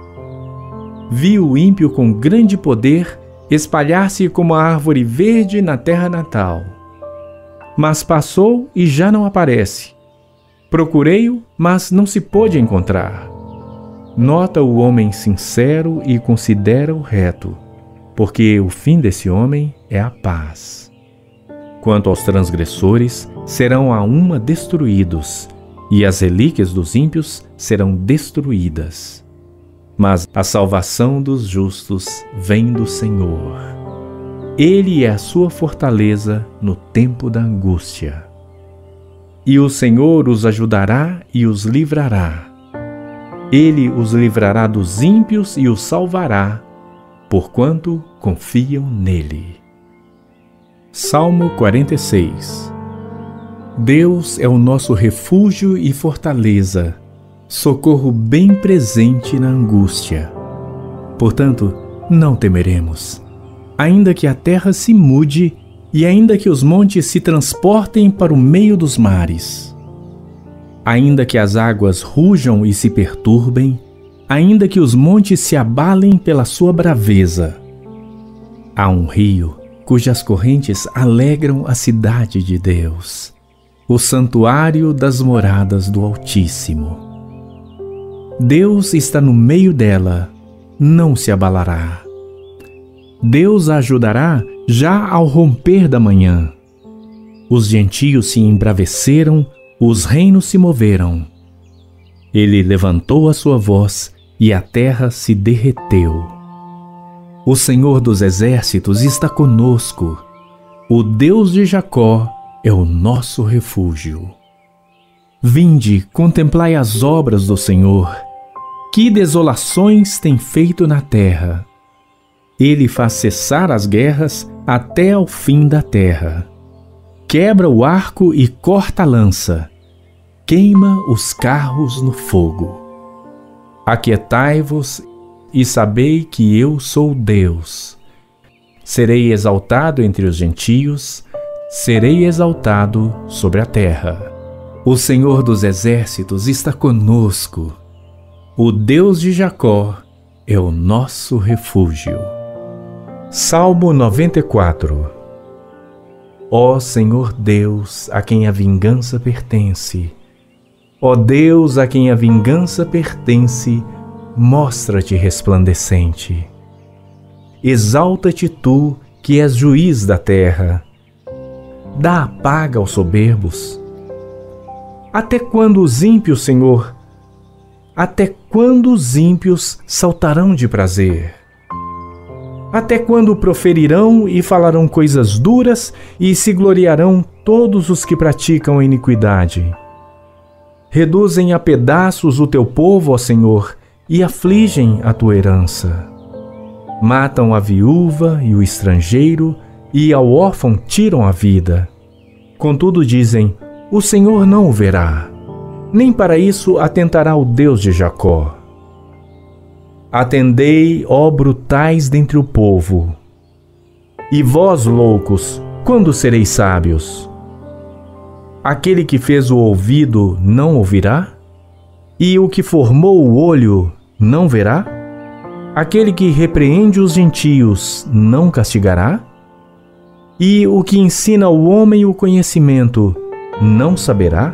Vi o ímpio com grande poder espalhar-se como a árvore verde na terra natal. Mas passou e já não aparece. Procurei-o, mas não se pôde encontrar. Nota o homem sincero e considera o reto, porque o fim desse homem é a paz. Quanto aos transgressores, serão a uma destruídos, e as relíquias dos ímpios serão destruídas. Mas a salvação dos justos vem do Senhor. Ele é a sua fortaleza no tempo da angústia. E o Senhor os ajudará e os livrará. Ele os livrará dos ímpios e os salvará, porquanto confiam nele. Salmo 46. Deus é o nosso refúgio e fortaleza, socorro bem presente na angústia. Portanto, não temeremos, ainda que a terra se mude e ainda que os montes se transportem para o meio dos mares. Ainda que as águas rujam e se perturbem, ainda que os montes se abalem pela sua braveza. Há um rio cujas correntes alegram a cidade de Deus, o santuário das moradas do Altíssimo. Deus está no meio dela, não se abalará. Deus a ajudará já ao romper da manhã. Os gentios se embraveceram, os reinos se moveram. Ele levantou a sua voz e a terra se derreteu. O Senhor dos exércitos está conosco. O Deus de Jacó é o nosso refúgio. Vinde, contemplai as obras do Senhor. Que desolações tem feito na terra! Ele faz cessar as guerras até ao fim da terra. Quebra o arco e corta a lança. Queima os carros no fogo. Aquietai-vos e sabei que eu sou Deus. Serei exaltado entre os gentios, serei exaltado sobre a terra. O Senhor dos exércitos está conosco. O Deus de Jacó é o nosso refúgio. Salmo 94. Ó Senhor Deus, a quem a vingança pertence, ó Deus, a quem a vingança pertence, mostra-te resplandecente. Exalta-te tu, que és juiz da terra. Dá a paga aos soberbos. Até quando os ímpios, Senhor? Até quando os ímpios saltarão de prazer? Até quando proferirão e falarão coisas duras e se gloriarão todos os que praticam a iniquidade? Reduzem a pedaços o teu povo, ó Senhor, e afligem a tua herança. Matam a viúva e o estrangeiro, e ao órfão tiram a vida. Contudo dizem: o Senhor não o verá, nem para isso atentará o Deus de Jacó. Atendei, ó brutais dentre o povo. E vós, loucos, quando sereis sábios? Aquele que fez o ouvido não ouvirá? E o que formou o olho não verá? Aquele que repreende os gentios não castigará? E o que ensina ao homem o conhecimento não saberá?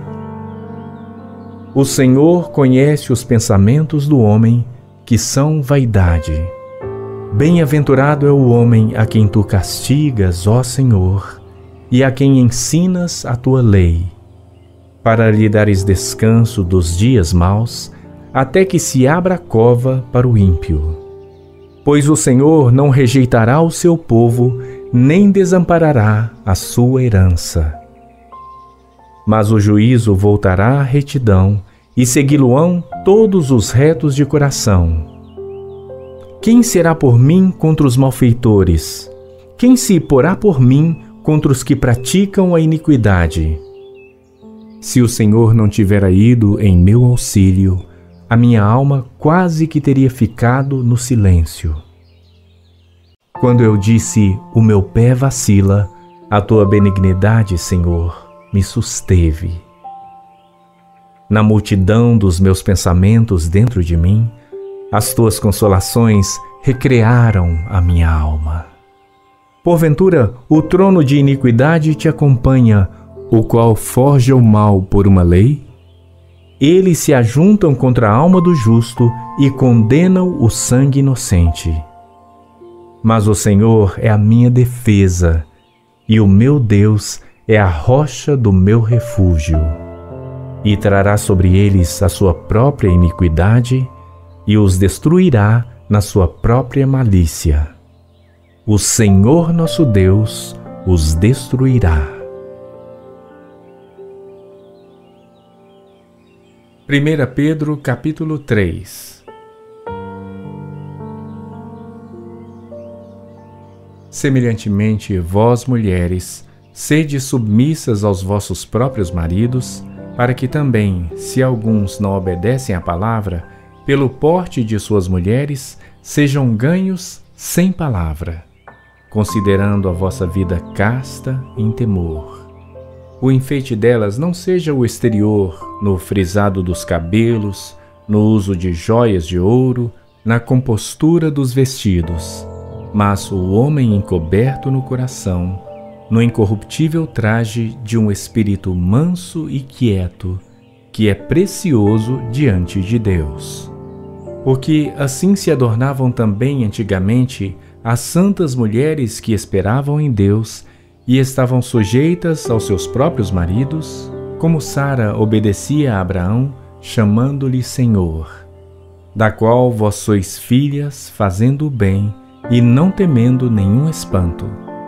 O Senhor conhece os pensamentos do homem, que são vaidade. Bem-aventurado é o homem a quem tu castigas, ó Senhor, e a quem ensinas a tua lei, para lhe dares descanso dos dias maus, até que se abra a cova para o ímpio. Pois o Senhor não rejeitará o seu povo, nem desamparará a sua herança. Mas o juízo voltará à retidão, e segui-lo-ão todos os retos de coração. Quem será por mim contra os malfeitores? Quem se porá por mim contra os que praticam a iniquidade? Se o Senhor não tivera ido em meu auxílio, a minha alma quase que teria ficado no silêncio. Quando eu disse: o meu pé vacila, a tua benignidade, Senhor, me susteve. Na multidão dos meus pensamentos dentro de mim, as tuas consolações recrearam a minha alma. Porventura, o trono de iniquidade te acompanha, o qual forja o mal por uma lei? Eles se ajuntam contra a alma do justo e condenam o sangue inocente. Mas o Senhor é a minha defesa, e o meu Deus é a rocha do meu refúgio. E trará sobre eles a sua própria iniquidade, e os destruirá na sua própria malícia. O Senhor nosso Deus os destruirá. 1 Pedro capítulo 3. Semelhantemente, vós, mulheres, sede submissas aos vossos próprios maridos, para que também, se alguns não obedecem à palavra, pelo porte de suas mulheres, sejam ganhos sem palavra, considerando a vossa vida casta em temor. O enfeite delas não seja o exterior, no frisado dos cabelos, no uso de joias de ouro, na compostura dos vestidos, mas o homem encoberto no coração, no incorruptível traje de um espírito manso e quieto, que é precioso diante de Deus. Porque assim se adornavam também antigamente as santas mulheres que esperavam em Deus e estavam sujeitas aos seus próprios maridos, como Sara obedecia a Abraão, chamando-lhe Senhor, da qual vós sois filhas, fazendo o bem e não temendo nenhum espanto.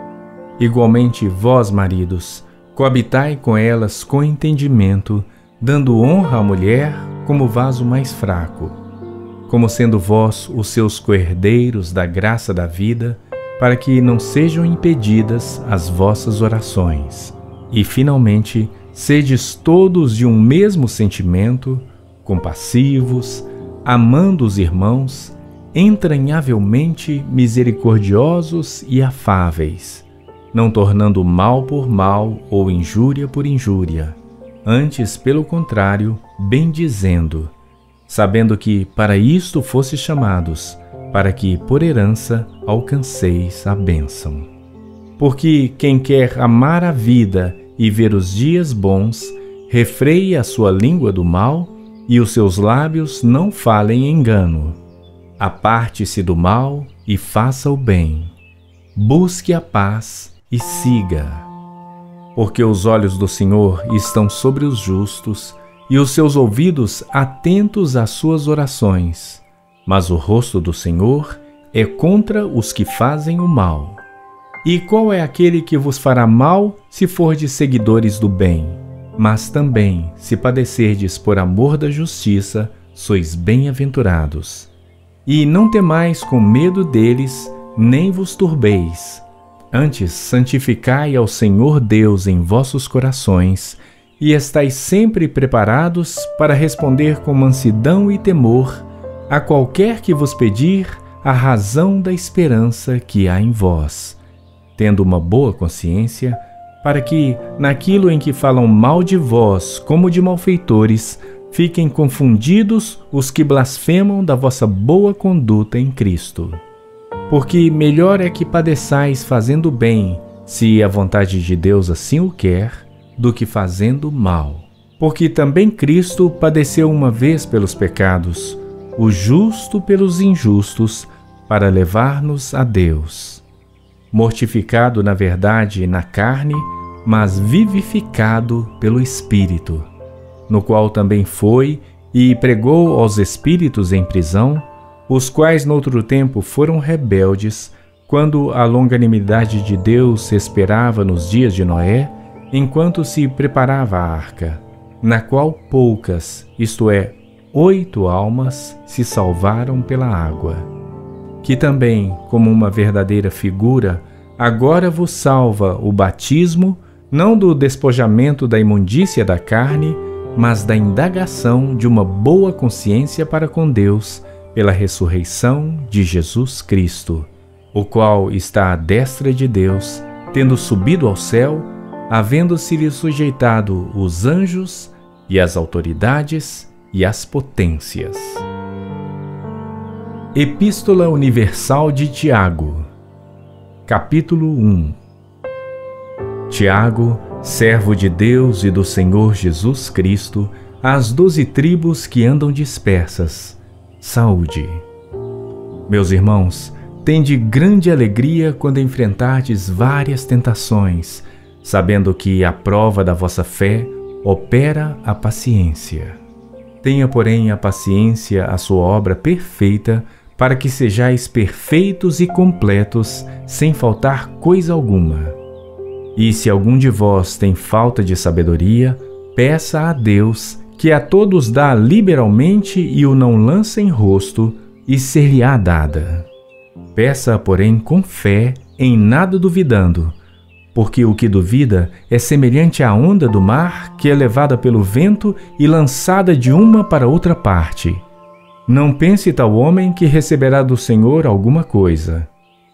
Igualmente vós, maridos, coabitai com elas com entendimento, dando honra à mulher como vaso mais fraco, como sendo vós os seus coherdeiros da graça da vida, para que não sejam impedidas as vossas orações. E, finalmente, sedes todos de um mesmo sentimento, compassivos, amando os irmãos, entranhavelmente misericordiosos e afáveis, não tornando mal por mal ou injúria por injúria, antes, pelo contrário, bendizendo, sabendo que para isto fostes chamados, para que, por herança, alcanceis a bênção. Porque quem quer amar a vida e ver os dias bons, refreie a sua língua do mal e os seus lábios não falem engano. Aparte-se do mal e faça o bem. Busque a paz e siga. Porque os olhos do Senhor estão sobre os justos e os seus ouvidos atentos às suas orações. Mas o rosto do Senhor é contra os que fazem o mal. E qual é aquele que vos fará mal se fordes seguidores do bem? mas também, se padecerdes por amor da justiça, sois bem-aventurados. E não temais com medo deles, nem vos turbeis. Antes, santificai ao Senhor Deus em vossos corações, e estais sempre preparados para responder com mansidão e temor a qualquer que vos pedir a razão da esperança que há em vós, tendo uma boa consciência, para que, naquilo em que falam mal de vós como de malfeitores, fiquem confundidos os que blasfemam da vossa boa conduta em Cristo. Porque melhor é que padeçais fazendo bem, se a vontade de Deus assim o quer, do que fazendo mal. Porque também Cristo padeceu uma vez pelos pecados, o justo pelos injustos, para levar-nos a Deus. Mortificado na verdade na carne, mas vivificado pelo Espírito, no qual também foi e pregou aos espíritos em prisão, os quais noutro tempo foram rebeldes, quando a longanimidade de Deus se esperava nos dias de Noé, enquanto se preparava a arca, na qual poucas, isto é, 8 almas, se salvaram pela água. Que também, como uma verdadeira figura, agora vos salva o batismo, não do despojamento da imundícia da carne, mas da indagação de uma boa consciência para com Deus, pela ressurreição de Jesus Cristo, o qual está à destra de Deus, tendo subido ao céu, havendo-se-lhe sujeitado os anjos e as autoridades e as potências. Epístola Universal de Tiago, capítulo 1. Tiago, servo de Deus e do Senhor Jesus Cristo, às 12 tribos que andam dispersas, saúde. Meus irmãos, tende grande alegria quando enfrentardes várias tentações, sabendo que a prova da vossa fé opera a paciência. Tenha, porém, a paciência a sua obra perfeita, para que sejais perfeitos e completos, sem faltar coisa alguma. E se algum de vós tem falta de sabedoria, peça a Deus, que a todos dá liberalmente e o não lança em rosto, e ser-lhe-á dada. Peça, porém, com fé, em nada duvidando, porque o que duvida é semelhante à onda do mar, que é levada pelo vento e lançada de uma para outra parte. Não pense tal homem que receberá do Senhor alguma coisa.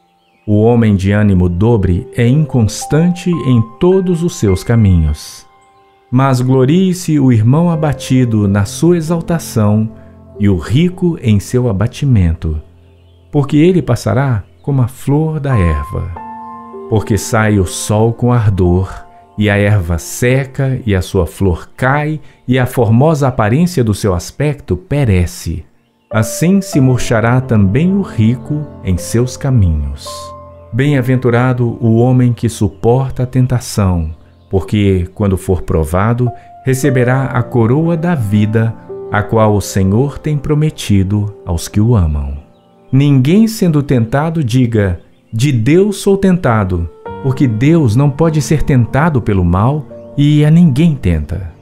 O homem de ânimo dobre é inconstante em todos os seus caminhos. Mas glorie-se o irmão abatido na sua exaltação e o rico em seu abatimento, porque ele passará como a flor da erva. Porque sai o sol com ardor, e a erva seca, e a sua flor cai, e a formosa aparência do seu aspecto perece. Assim se murchará também o rico em seus caminhos. Bem-aventurado o homem que suporta a tentação, porque, quando for provado, receberá a coroa da vida, a qual o Senhor tem prometido aos que o amam. Ninguém sendo tentado diga: de Deus sou tentado, porque Deus não pode ser tentado pelo mal e a ninguém tenta.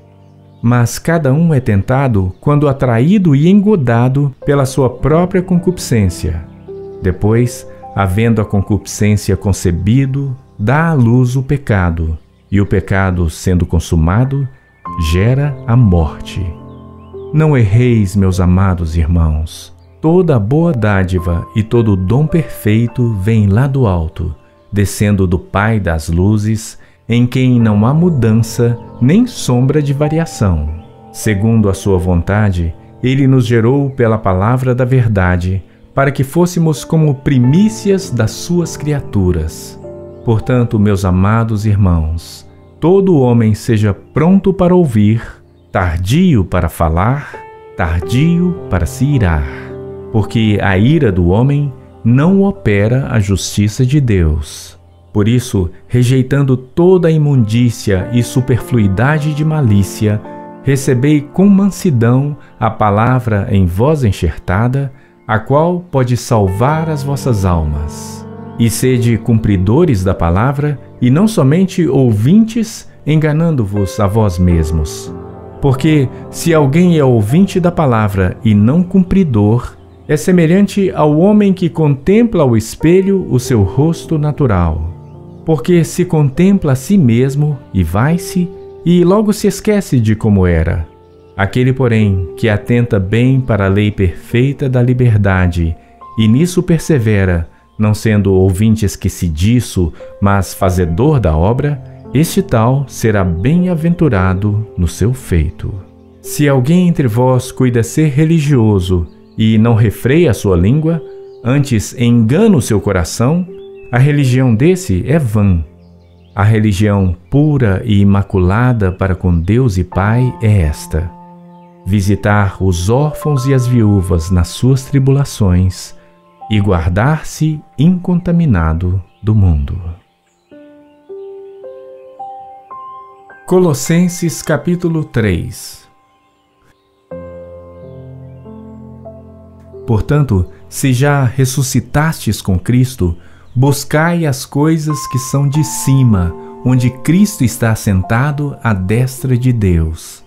Mas cada um é tentado quando atraído e engodado pela sua própria concupiscência. Depois, havendo a concupiscência concebido, dá à luz o pecado, e o pecado, sendo consumado, gera a morte. Não erreis, meus amados irmãos. Toda boa dádiva e todo dom perfeito vem lá do alto, descendo do Pai das luzes, em quem não há mudança nem sombra de variação. Segundo a sua vontade, ele nos gerou pela palavra da verdade, para que fôssemos como primícias das suas criaturas. Portanto, meus amados irmãos, todo homem seja pronto para ouvir, tardio para falar, tardio para se irar, porque a ira do homem não opera a justiça de Deus. Por isso, rejeitando toda a imundícia e superfluidade de malícia, recebei com mansidão a palavra em vós enxertada, a qual pode salvar as vossas almas. E sede cumpridores da palavra, e não somente ouvintes, enganando-vos a vós mesmos. Porque se alguém é ouvinte da palavra e não cumpridor, é semelhante ao homem que contempla ao espelho o seu rosto natural. Porque se contempla a si mesmo e vai-se, e logo se esquece de como era. Aquele, porém, que atenta bem para a lei perfeita da liberdade, e nisso persevera, não sendo ouvinte esquecidiço, mas fazedor da obra, este tal será bem-aventurado no seu feito. Se alguém entre vós cuida ser religioso e não refreia a sua língua, antes engana o seu coração, a religião desse é vã. A religião pura e imaculada para com Deus e Pai é esta: visitar os órfãos e as viúvas nas suas tribulações e guardar-se incontaminado do mundo. Colossenses capítulo 3. Portanto, se já ressuscitastes com Cristo, buscai as coisas que são de cima, onde Cristo está assentado à destra de Deus.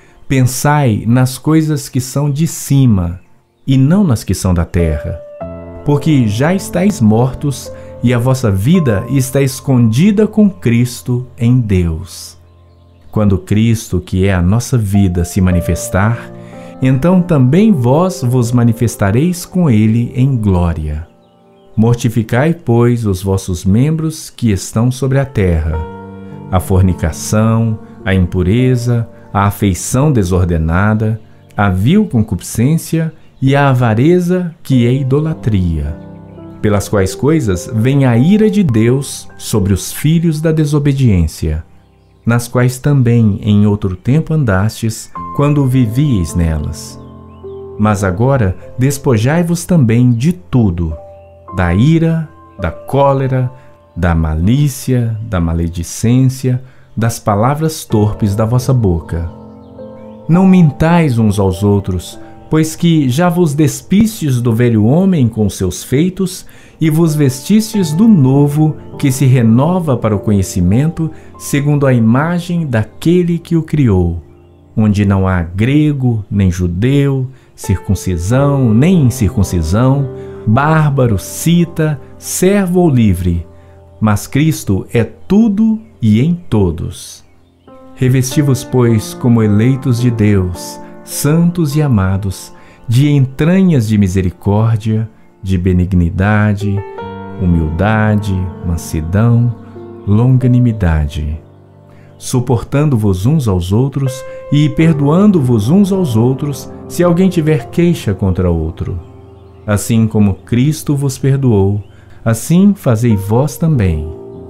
Pensai nas coisas que são de cima, e não nas que são da terra. Porque já estáis mortos, e a vossa vida está escondida com Cristo em Deus. Quando Cristo, que é a nossa vida, se manifestar, então também vós vos manifestareis com Ele em glória. Mortificai, pois, os vossos membros que estão sobre a terra: a fornicação, a impureza, a afeição desordenada, a vil concupiscência e a avareza, que é idolatria, pelas quais coisas vem a ira de Deus sobre os filhos da desobediência, nas quais também em outro tempo andastes, quando vivíeis nelas. Mas agora despojai-vos também de tudo: da ira, da cólera, da malícia, da maledicência, das palavras torpes da vossa boca. Não mintais uns aos outros, pois que já vos despistes do velho homem com seus feitos e vos vestistes do novo, que se renova para o conhecimento, segundo a imagem daquele que o criou, onde não há grego, nem judeu, circuncisão, nem incircuncisão, bárbaro, cita, servo ou livre, mas Cristo é tudo e em todos. Revesti-vos, pois, como eleitos de Deus, santos e amados, de entranhas de misericórdia, de benignidade, humildade, mansidão, longanimidade, suportando-vos uns aos outros e perdoando-vos uns aos outros, se alguém tiver queixa contra outro. Assim como Cristo vos perdoou, assim fazei vós também.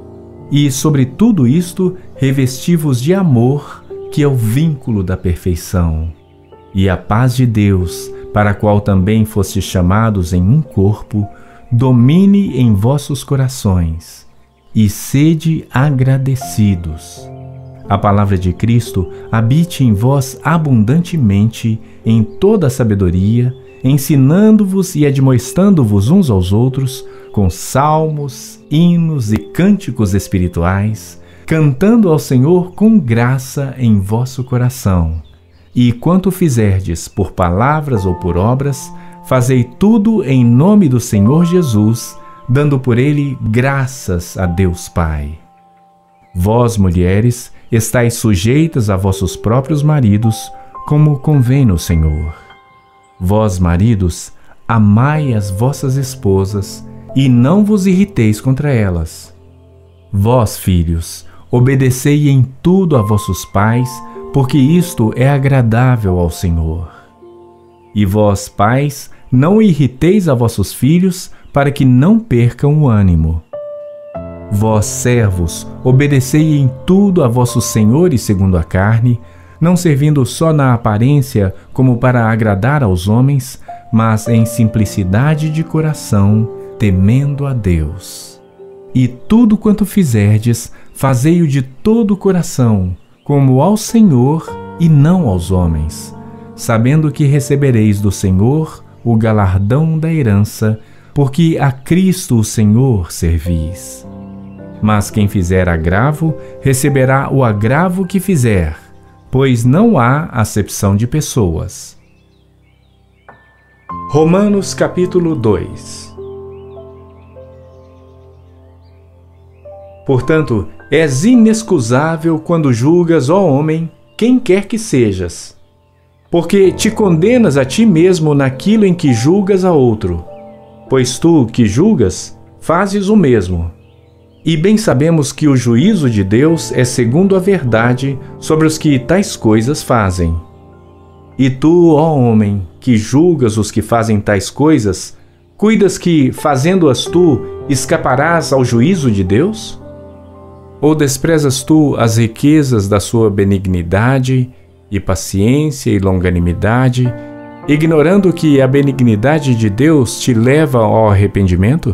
E sobre tudo isto, revesti-vos de amor, que é o vínculo da perfeição. E a paz de Deus, para a qual também fostes chamados em um corpo, domine em vossos corações, e sede agradecidos. A palavra de Cristo habite em vós abundantemente, em toda a sabedoria, ensinando-vos e admoestando-vos uns aos outros, com salmos, hinos e cânticos espirituais, cantando ao Senhor com graça em vosso coração. E quanto fizerdes por palavras ou por obras, fazei tudo em nome do Senhor Jesus, dando por ele graças a Deus Pai. Vós, mulheres, estáis sujeitas a vossos próprios maridos, como convém no Senhor. Vós, maridos, amai as vossas esposas, e não vos irriteis contra elas. Vós, filhos, obedecei em tudo a vossos pais, porque isto é agradável ao Senhor. E vós, pais, não irriteis a vossos filhos, para que não percam o ânimo. Vós, servos, obedecei em tudo a vossos senhores segundo a carne, não servindo só na aparência como para agradar aos homens, mas em simplicidade de coração, temendo a Deus. E tudo quanto fizerdes, fazei-o de todo o coração, como ao Senhor e não aos homens, sabendo que recebereis do Senhor o galardão da herança, porque a Cristo o Senhor servis. mas quem fizer agravo receberá o agravo que fizer, pois não há acepção de pessoas. Romanos capítulo 2. Portanto, és inexcusável quando julgas, ó homem, quem quer que sejas, porque te condenas a ti mesmo naquilo em que julgas a outro, pois tu, que julgas, fazes o mesmo. E bem sabemos que o juízo de Deus é segundo a verdade sobre os que tais coisas fazem. E tu, ó homem, que julgas os que fazem tais coisas, cuidas que, fazendo-as tu, escaparás ao juízo de Deus? Ou desprezas tu as riquezas da sua benignidade e paciência e longanimidade, ignorando que a benignidade de Deus te leva ao arrependimento?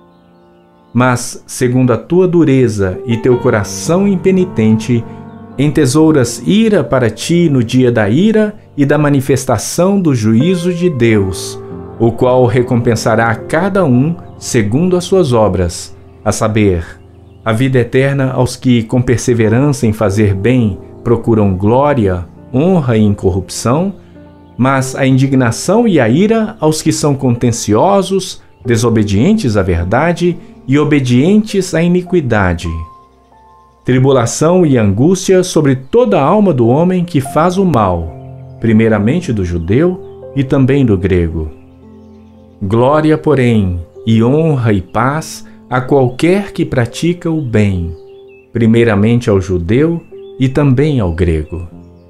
Mas, segundo a tua dureza e teu coração impenitente, entesouras ira para ti no dia da ira e da manifestação do juízo de Deus, o qual recompensará a cada um segundo as suas obras, a saber, a vida eterna aos que, com perseverança em fazer bem, procuram glória, honra e incorrupção, mas a indignação e a ira aos que são contenciosos, desobedientes à verdade e obedientes à iniquidade. Tribulação e angústia sobre toda a alma do homem que faz o mal, primeiramente do judeu e também do grego. Glória, porém, e honra e paz a qualquer que pratica o bem, primeiramente ao judeu e também ao grego.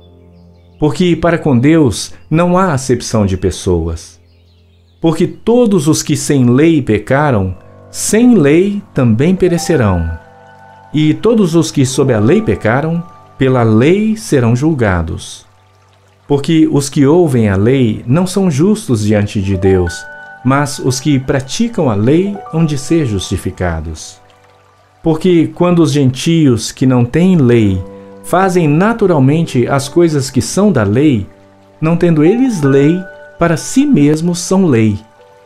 Porque para com Deus não há acepção de pessoas. Porque todos os que sem lei pecaram, sem lei também perecerão. E todos os que sob a lei pecaram, pela lei serão julgados. Porque os que ouvem a lei não são justos diante de Deus, mas os que praticam a lei hão de ser justificados. Porque quando os gentios que não têm lei fazem naturalmente as coisas que são da lei, não tendo eles lei, para si mesmos são lei,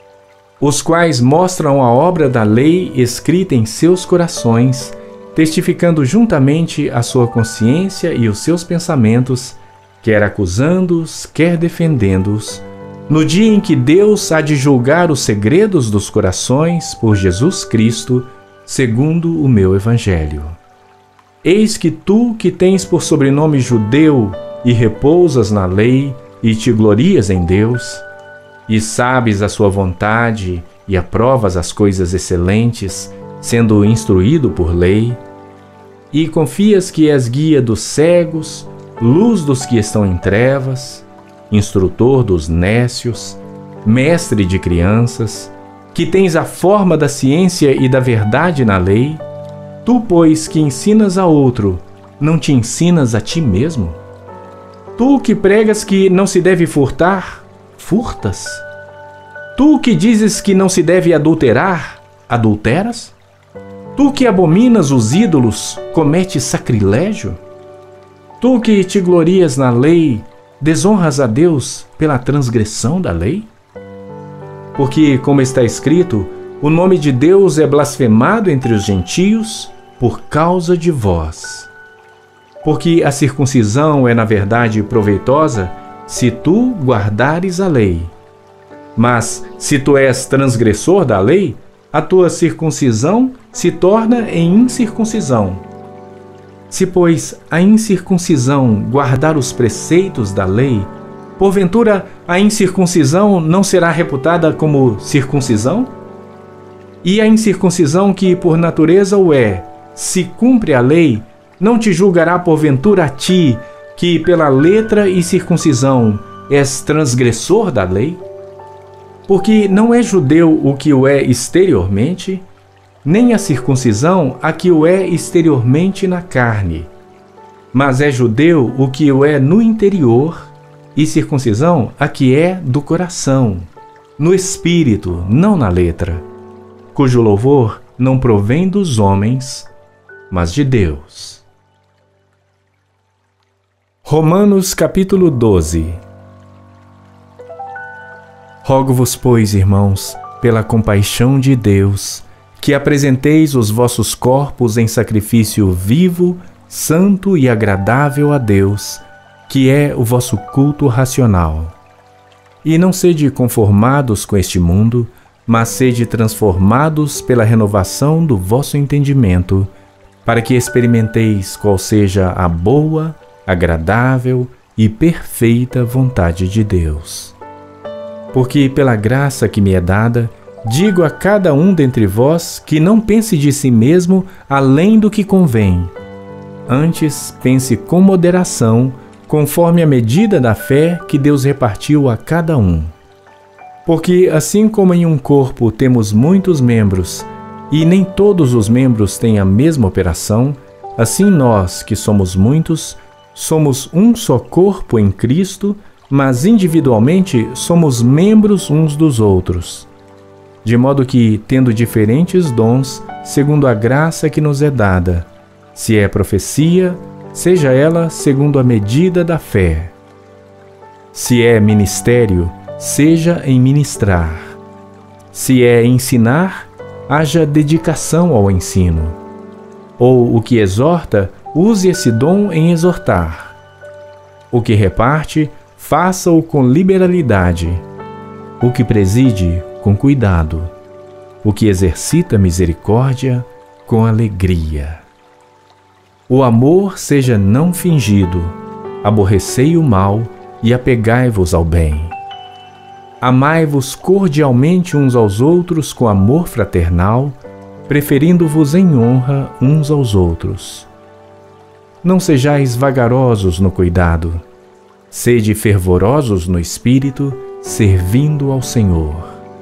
os quais mostram a obra da lei escrita em seus corações, testificando juntamente a sua consciência e os seus pensamentos, quer acusando-os, quer defendendo-os, no dia em que Deus há de julgar os segredos dos corações por Jesus Cristo, segundo o meu Evangelho. Eis que tu, que tens por sobrenome judeu e repousas na lei e te glorias em Deus, e sabes a sua vontade e aprovas as coisas excelentes, sendo instruído por lei, e confias que és guia dos cegos, luz dos que estão em trevas, instrutor dos nécios, mestre de crianças, que tens a forma da ciência e da verdade na lei, tu, pois, que ensinas a outro, não te ensinas a ti mesmo? Tu que pregas que não se deve furtar, furtas? Tu que dizes que não se deve adulterar, adulteras? Tu que abominas os ídolos, cometes sacrilégio? Tu que te glorias na lei, desonras a Deus pela transgressão da lei? Porque, como está escrito, o nome de Deus é blasfemado entre os gentios por causa de vós. Porque a circuncisão é, na verdade, proveitosa se tu guardares a lei. Mas, se tu és transgressor da lei, a tua circuncisão se torna em incircuncisão. Se, pois, a incircuncisão guardar os preceitos da lei, porventura a incircuncisão não será reputada como circuncisão? E a incircuncisão que por natureza o é, se cumpre a lei, não te julgará porventura a ti, que pela letra e circuncisão és transgressor da lei? Porque não é judeu o que o é exteriormente, nem a circuncisão a que o é exteriormente na carne, mas é judeu o que o é no interior, e circuncisão a que é do coração, no espírito, não na letra, cujo louvor não provém dos homens, mas de Deus. Romanos capítulo 12. Rogo-vos, pois, irmãos, pela compaixão de Deus, que apresenteis os vossos corpos em sacrifício vivo, santo e agradável a Deus, que é o vosso culto racional. E não sede conformados com este mundo, mas sede transformados pela renovação do vosso entendimento, para que experimenteis qual seja a boa, agradável e perfeita vontade de Deus. Porque pela graça que me é dada, digo a cada um dentre vós que não pense de si mesmo além do que convém. Antes, pense com moderação, conforme a medida da fé que Deus repartiu a cada um. Porque assim como em um corpo temos muitos membros, e nem todos os membros têm a mesma operação, assim nós, que somos muitos, somos um só corpo em Cristo, mas individualmente somos membros uns dos outros. De modo que, tendo diferentes dons, segundo a graça que nos é dada, se é profecia, seja ela segundo a medida da fé. Se é ministério, seja em ministrar. Se é ensinar, haja dedicação ao ensino. Ou o que exorta, use esse dom em exortar. O que reparte, faça-o com liberalidade. O que preside, com cuidado. O que exercita misericórdia, com alegria. O amor seja não fingido, aborrecei o mal e apegai-vos ao bem. Amai-vos cordialmente uns aos outros com amor fraternal, preferindo-vos em honra uns aos outros. Não sejais vagarosos no cuidado, sede fervorosos no espírito, servindo ao Senhor.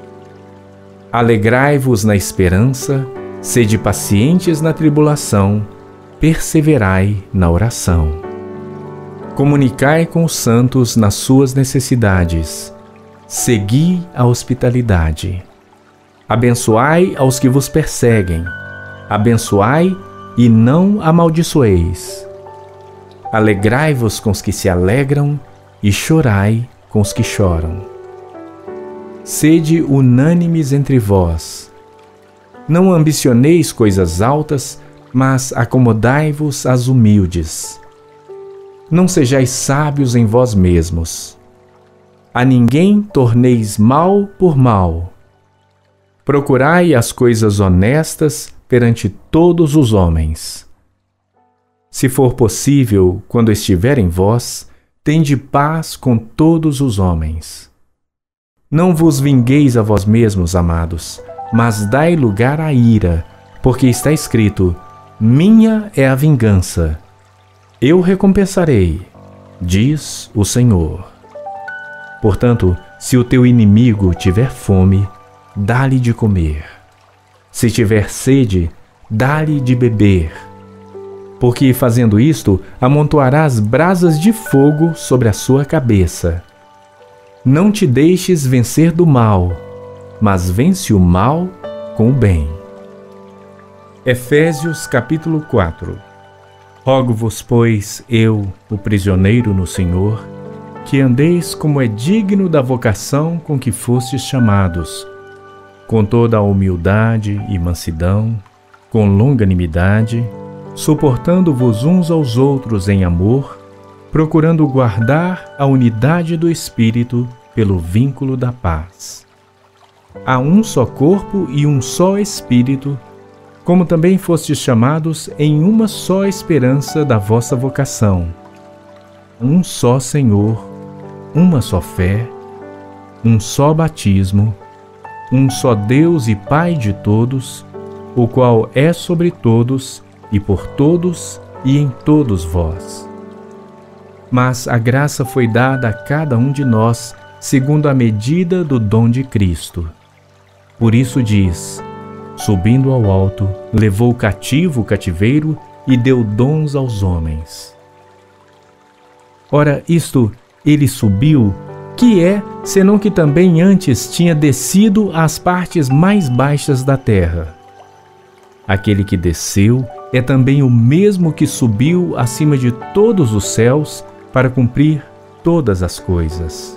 Alegrai-vos na esperança, sede pacientes na tribulação, perseverai na oração. Comunicai com os santos nas suas necessidades, segui a hospitalidade. Abençoai aos que vos perseguem, abençoai e não amaldiçoeis. Alegrai-vos com os que se alegram e chorai com os que choram. Sede unânimes entre vós. Não ambicioneis coisas altas, mas acomodai-vos às humildes. Não sejais sábios em vós mesmos. A ninguém torneis mal por mal. Procurai as coisas honestas perante todos os homens. Se for possível, quando estiver em vós, tende paz com todos os homens. Não vos vingueis a vós mesmos, amados, mas dai lugar à ira, porque está escrito: minha é a vingança, eu recompensarei, diz o Senhor. Portanto, se o teu inimigo tiver fome, dá-lhe de comer. Se tiver sede, dá-lhe de beber. Porque fazendo isto, amontoarás brasas de fogo sobre a sua cabeça. Não te deixes vencer do mal, mas vence o mal com o bem. Efésios capítulo 4. Rogo-vos, pois, eu, o prisioneiro no Senhor, que andeis como é digno da vocação com que fostes chamados, com toda a humildade e mansidão, com longanimidade, suportando-vos uns aos outros em amor, procurando guardar a unidade do Espírito pelo vínculo da paz. Há um só corpo e um só Espírito, como também fostes chamados em uma só esperança da vossa vocação. Um só Senhor, uma só fé, um só batismo, um só Deus e Pai de todos, o qual é sobre todos e por todos e em todos vós. Mas a graça foi dada a cada um de nós segundo a medida do dom de Cristo. Por isso diz: subindo ao alto, levou cativo o cativeiro e deu dons aos homens. Ora, isto, ele subiu, que é, senão que também antes tinha descido às partes mais baixas da terra. Aquele que desceu é também o mesmo que subiu acima de todos os céus para cumprir todas as coisas.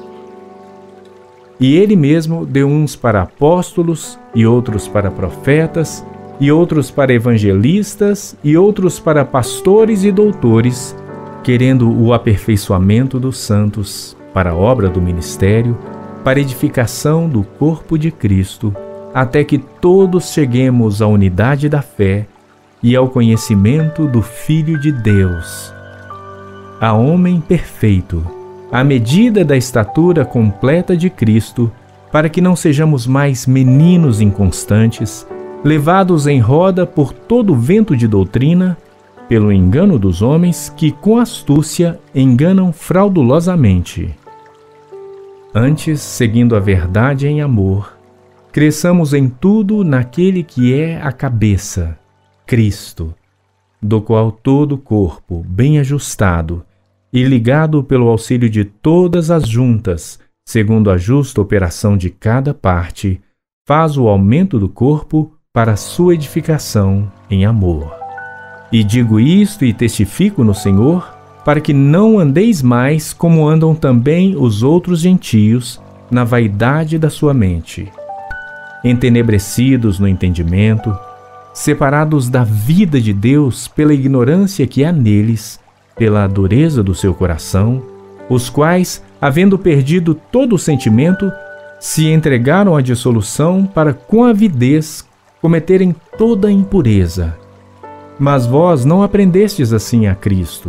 E ele mesmo deu uns para apóstolos, e outros para profetas, e outros para evangelistas, e outros para pastores e doutores, querendo o aperfeiçoamento dos santos, para a obra do ministério, para a edificação do corpo de Cristo, até que todos cheguemos à unidade da fé e ao conhecimento do Filho de Deus, a homem perfeito, à medida da estatura completa de Cristo, para que não sejamos mais meninos inconstantes, levados em roda por todo vento de doutrina, pelo engano dos homens que com astúcia enganam fraudulosamente. Antes, seguindo a verdade em amor, cresçamos em tudo naquele que é a cabeça, Cristo, do qual todo o corpo, bem ajustado e ligado pelo auxílio de todas as juntas, segundo a justa operação de cada parte, faz o aumento do corpo para a sua edificação em amor. E digo isto e testifico no Senhor, para que não andeis mais como andam também os outros gentios, na vaidade da sua mente, entenebrecidos no entendimento, separados da vida de Deus pela ignorância que há neles, pela dureza do seu coração, os quais, havendo perdido todo o sentimento, se entregaram à dissolução para com avidez cometerem toda a impureza. Mas vós não aprendestes assim a Cristo.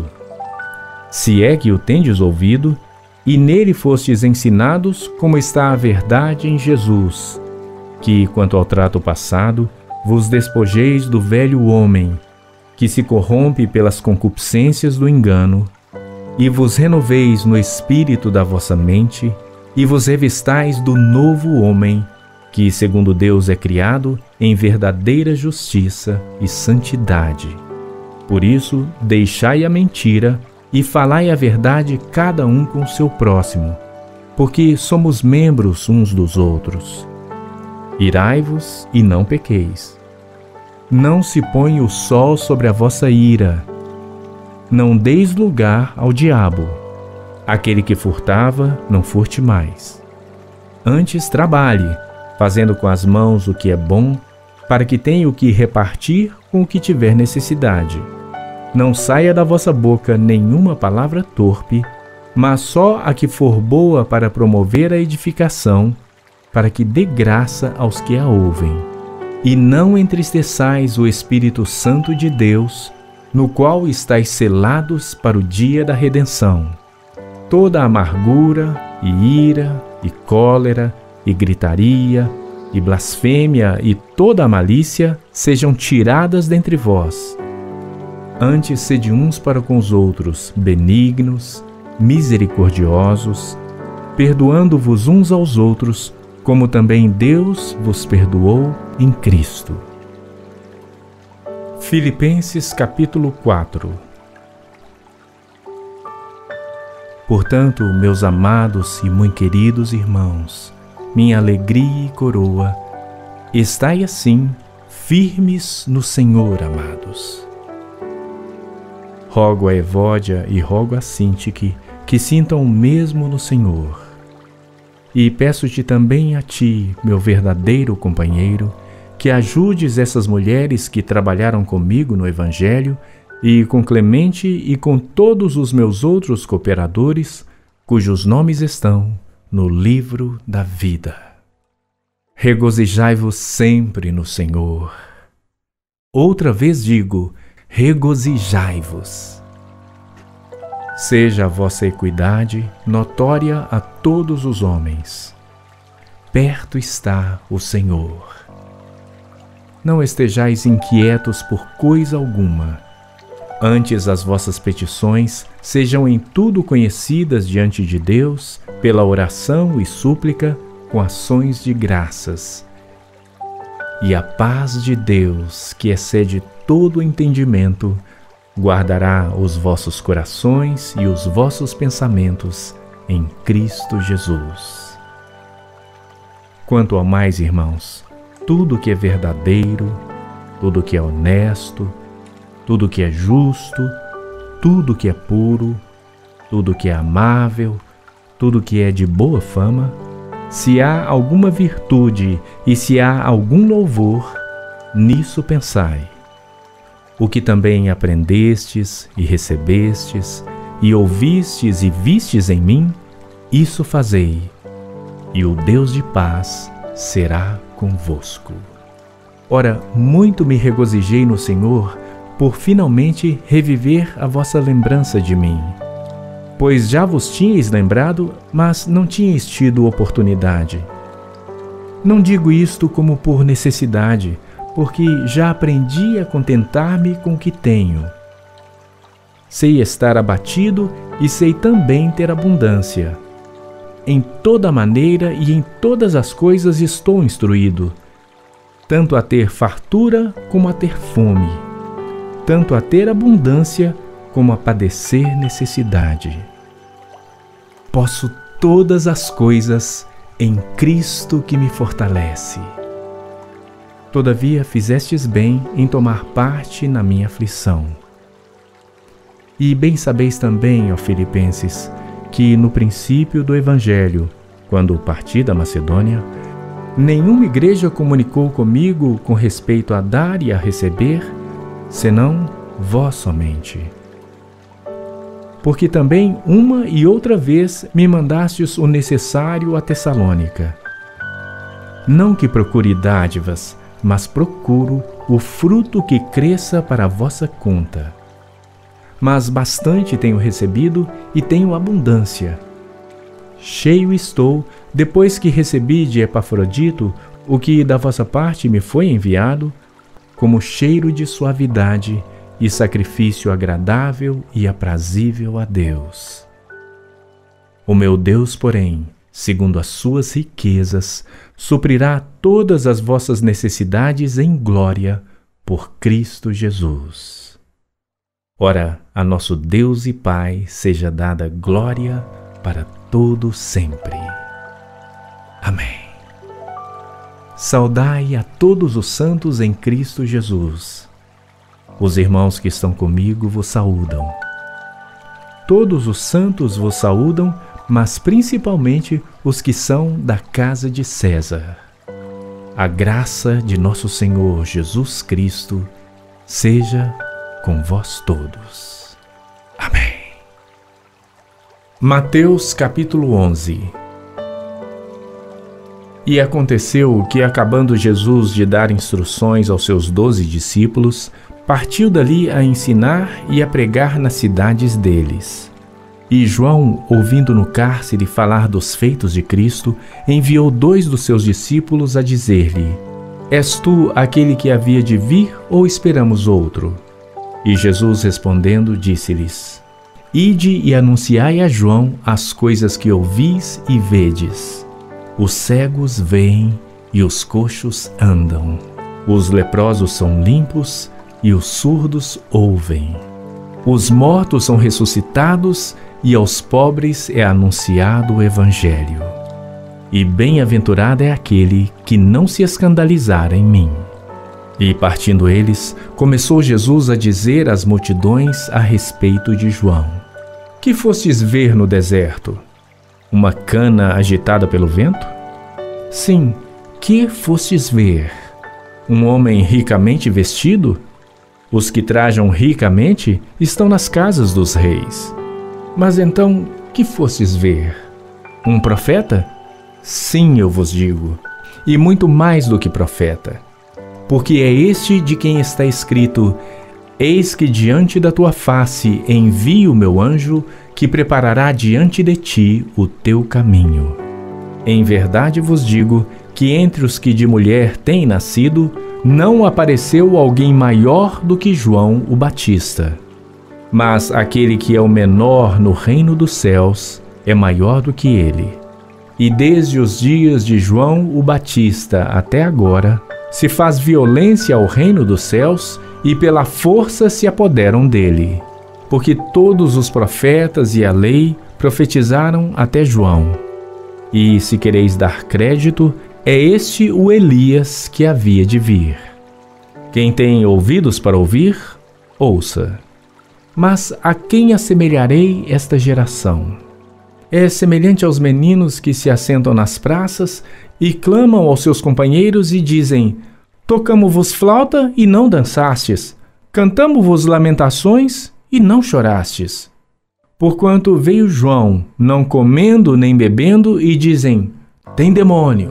Se é que o tendes ouvido, e nele fostes ensinados como está a verdade em Jesus, que, quanto ao trato passado, vos despojeis do velho homem, que se corrompe pelas concupiscências do engano, e vos renoveis no espírito da vossa mente, e vos revistais do novo homem, que, segundo Deus, é criado em verdadeira justiça e santidade. Por isso, deixai a mentira e falai a verdade cada um com o seu próximo, porque somos membros uns dos outros. Irai-vos e não pequeis. Não se põe o sol sobre a vossa ira. Não deis lugar ao diabo. Aquele que furtava, não furte mais. Antes trabalhe, fazendo com as mãos o que é bom, para que tenha o que repartir com o que tiver necessidade. Não saia da vossa boca nenhuma palavra torpe, mas só a que for boa para promover a edificação, para que dê graça aos que a ouvem. E não entristeçais o Espírito Santo de Deus, no qual estáis selados para o dia da redenção. Toda amargura, e ira, e cólera, e gritaria, e blasfêmia, e toda a malícia sejam tiradas dentre vós. Antes sede uns para com os outros benignos, misericordiosos, perdoando-vos uns aos outros, como também Deus vos perdoou em Cristo. Filipenses capítulo 4. Portanto, meus amados e muito queridos irmãos, minha alegria e coroa, estai assim firmes no Senhor, amados. Rogo a Evódia e rogo a Sintique que sintam o mesmo no Senhor. E peço-te também a ti, meu verdadeiro companheiro, que ajudes essas mulheres que trabalharam comigo no Evangelho e com Clemente e com todos os meus outros cooperadores, cujos nomes estão no livro da vida. Regozijai-vos sempre no Senhor. Outra vez digo, regozijai-vos. Seja a vossa equidade notória a todos os homens. Perto está o Senhor. Não estejais inquietos por coisa alguma. Antes as vossas petições sejam em tudo conhecidas diante de Deus, pela oração e súplica, com ações de graças. E a paz de Deus, que excede todo entendimento, guardará os vossos corações e os vossos pensamentos em Cristo Jesus. Quanto ao mais, irmãos, tudo que é verdadeiro, tudo que é honesto, tudo que é justo, tudo que é puro, tudo que é amável, tudo que é de boa fama, se há alguma virtude e se há algum louvor, nisso pensai. O que também aprendestes e recebestes, e ouvistes e vistes em mim, isso fazei, e o Deus de paz será convosco. Ora, muito me regozijei no Senhor por finalmente reviver a vossa lembrança de mim. Pois já vos tinhais lembrado, mas não tinhais tido oportunidade. Não digo isto como por necessidade, porque já aprendi a contentar-me com o que tenho. Sei estar abatido e sei também ter abundância. Em toda maneira e em todas as coisas estou instruído, tanto a ter fartura como a ter fome, tanto a ter abundância como a padecer necessidade. Posso todas as coisas em Cristo que me fortalece. Todavia fizestes bem em tomar parte na minha aflição. E bem sabeis também, ó Filipenses, que no princípio do Evangelho, quando parti da Macedônia, nenhuma igreja comunicou comigo com respeito a dar e a receber, senão vós somente. Porque também uma e outra vez me mandastes o necessário a Tessalônica. Não que procure dádivas, mas procuro o fruto que cresça para a vossa conta. Mas bastante tenho recebido e tenho abundância. Cheio estou, depois que recebi de Epafrodito o que da vossa parte me foi enviado, como cheiro de suavidade e sacrifício agradável e aprazível a Deus. O meu Deus, porém, segundo as suas riquezas, suprirá todas as vossas necessidades em glória por Cristo Jesus. Ora, a nosso Deus e Pai seja dada glória para todo sempre. Amém. Saudai a todos os santos em Cristo Jesus. Os irmãos que estão comigo vos saúdam. Todos os santos vos saúdam, mas principalmente os que são da casa de César. A graça de nosso Senhor Jesus Cristo seja com vós todos. Amém. Mateus capítulo 11. E aconteceu que, acabando Jesus de dar instruções aos seus 12 discípulos, partiu dali a ensinar e a pregar nas cidades deles. E João, ouvindo no cárcere falar dos feitos de Cristo, enviou 2 dos seus discípulos a dizer-lhe: És tu aquele que havia de vir, ou esperamos outro? E Jesus respondendo disse-lhes: Ide e anunciai a João as coisas que ouvis e vedes. Os cegos veem e os coxos andam. Os leprosos são limpos e os surdos ouvem. Os mortos são ressuscitados e aos pobres é anunciado o Evangelho. E bem-aventurado é aquele que não se escandalizar em mim. E partindo eles, começou Jesus a dizer às multidões a respeito de João: Que fostes ver no deserto? Uma cana agitada pelo vento? Sim, que fostes ver? Um homem ricamente vestido? Os que trajam ricamente estão nas casas dos reis. Mas então, que fostes ver? Um profeta? Sim, eu vos digo, e muito mais do que profeta. Porque é este de quem está escrito: Eis que diante da tua face envio o meu anjo, que preparará diante de ti o teu caminho. Em verdade vos digo que entre os que de mulher têm nascido, não apareceu alguém maior do que João o Batista. Mas aquele que é o menor no reino dos céus é maior do que ele. E desde os dias de João o Batista até agora, se faz violência ao reino dos céus e pela força se apoderam dele. Porque todos os profetas e a lei profetizaram até João. E, se quereis dar crédito, é este o Elias que havia de vir. Quem tem ouvidos para ouvir, ouça. Mas a quem assemelharei esta geração? É semelhante aos meninos que se assentam nas praças e clamam aos seus companheiros e dizem: Tocamo-vos flauta e não dançastes, cantamo-vos lamentações e não chorastes. Porquanto veio João, não comendo nem bebendo, e dizem: tem demônio.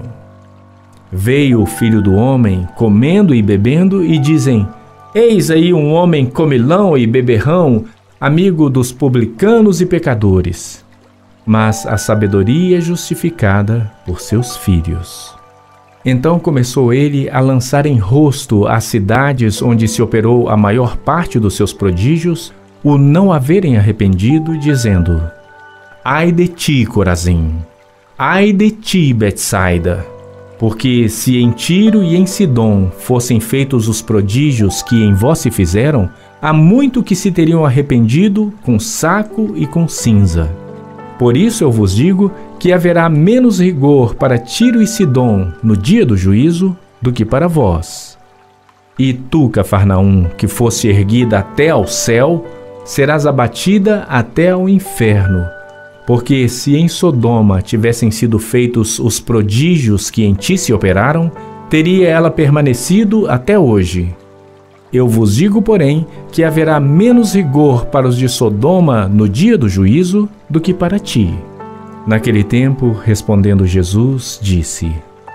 Veio o Filho do Homem, comendo e bebendo, e dizem: eis aí um homem comilão e beberrão, amigo dos publicanos e pecadores. Mas a sabedoria é justificada por seus filhos. Então começou ele a lançar em rosto às cidades onde se operou a maior parte dos seus prodígios o não haverem arrependido, dizendo: ai de ti, Corazim! Ai de ti, Betsaida! Porque se em Tiro e em Sidom fossem feitos os prodígios que em vós se fizeram, há muito que se teriam arrependido com saco e com cinza. Por isso eu vos digo que haverá menos rigor para Tiro e Sidom no dia do juízo do que para vós. E tu, Cafarnaum, que fosse erguida até ao céu, serás abatida até ao inferno. Porque se em Sodoma tivessem sido feitos os prodígios que em ti se operaram, teria ela permanecido até hoje. Eu vos digo, porém, que haverá menos rigor para os de Sodoma no dia do juízo do que para ti. Naquele tempo, respondendo Jesus, disse: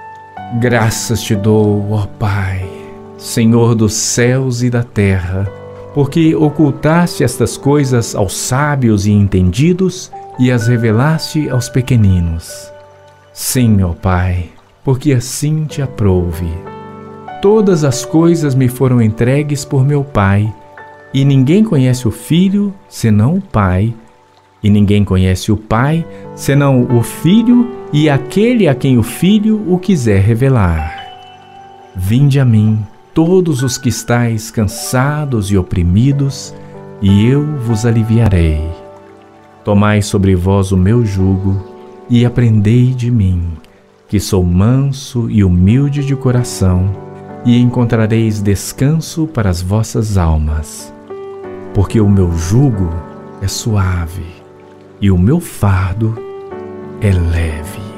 graças te dou, ó Pai, Senhor dos céus e da terra, porque ocultaste estas coisas aos sábios e entendidos e as revelaste aos pequeninos. Sim, ó Pai, porque assim te aprouve. Todas as coisas me foram entregues por meu Pai, e ninguém conhece o Filho senão o Pai, e ninguém conhece o Pai senão o Filho e aquele a quem o Filho o quiser revelar. Vinde a mim, todos os que estáis cansados e oprimidos, e eu vos aliviarei. Tomai sobre vós o meu jugo e aprendei de mim, que sou manso e humilde de coração, e encontrareis descanso para as vossas almas. Porque o meu jugo é suave e o meu fardo é leve.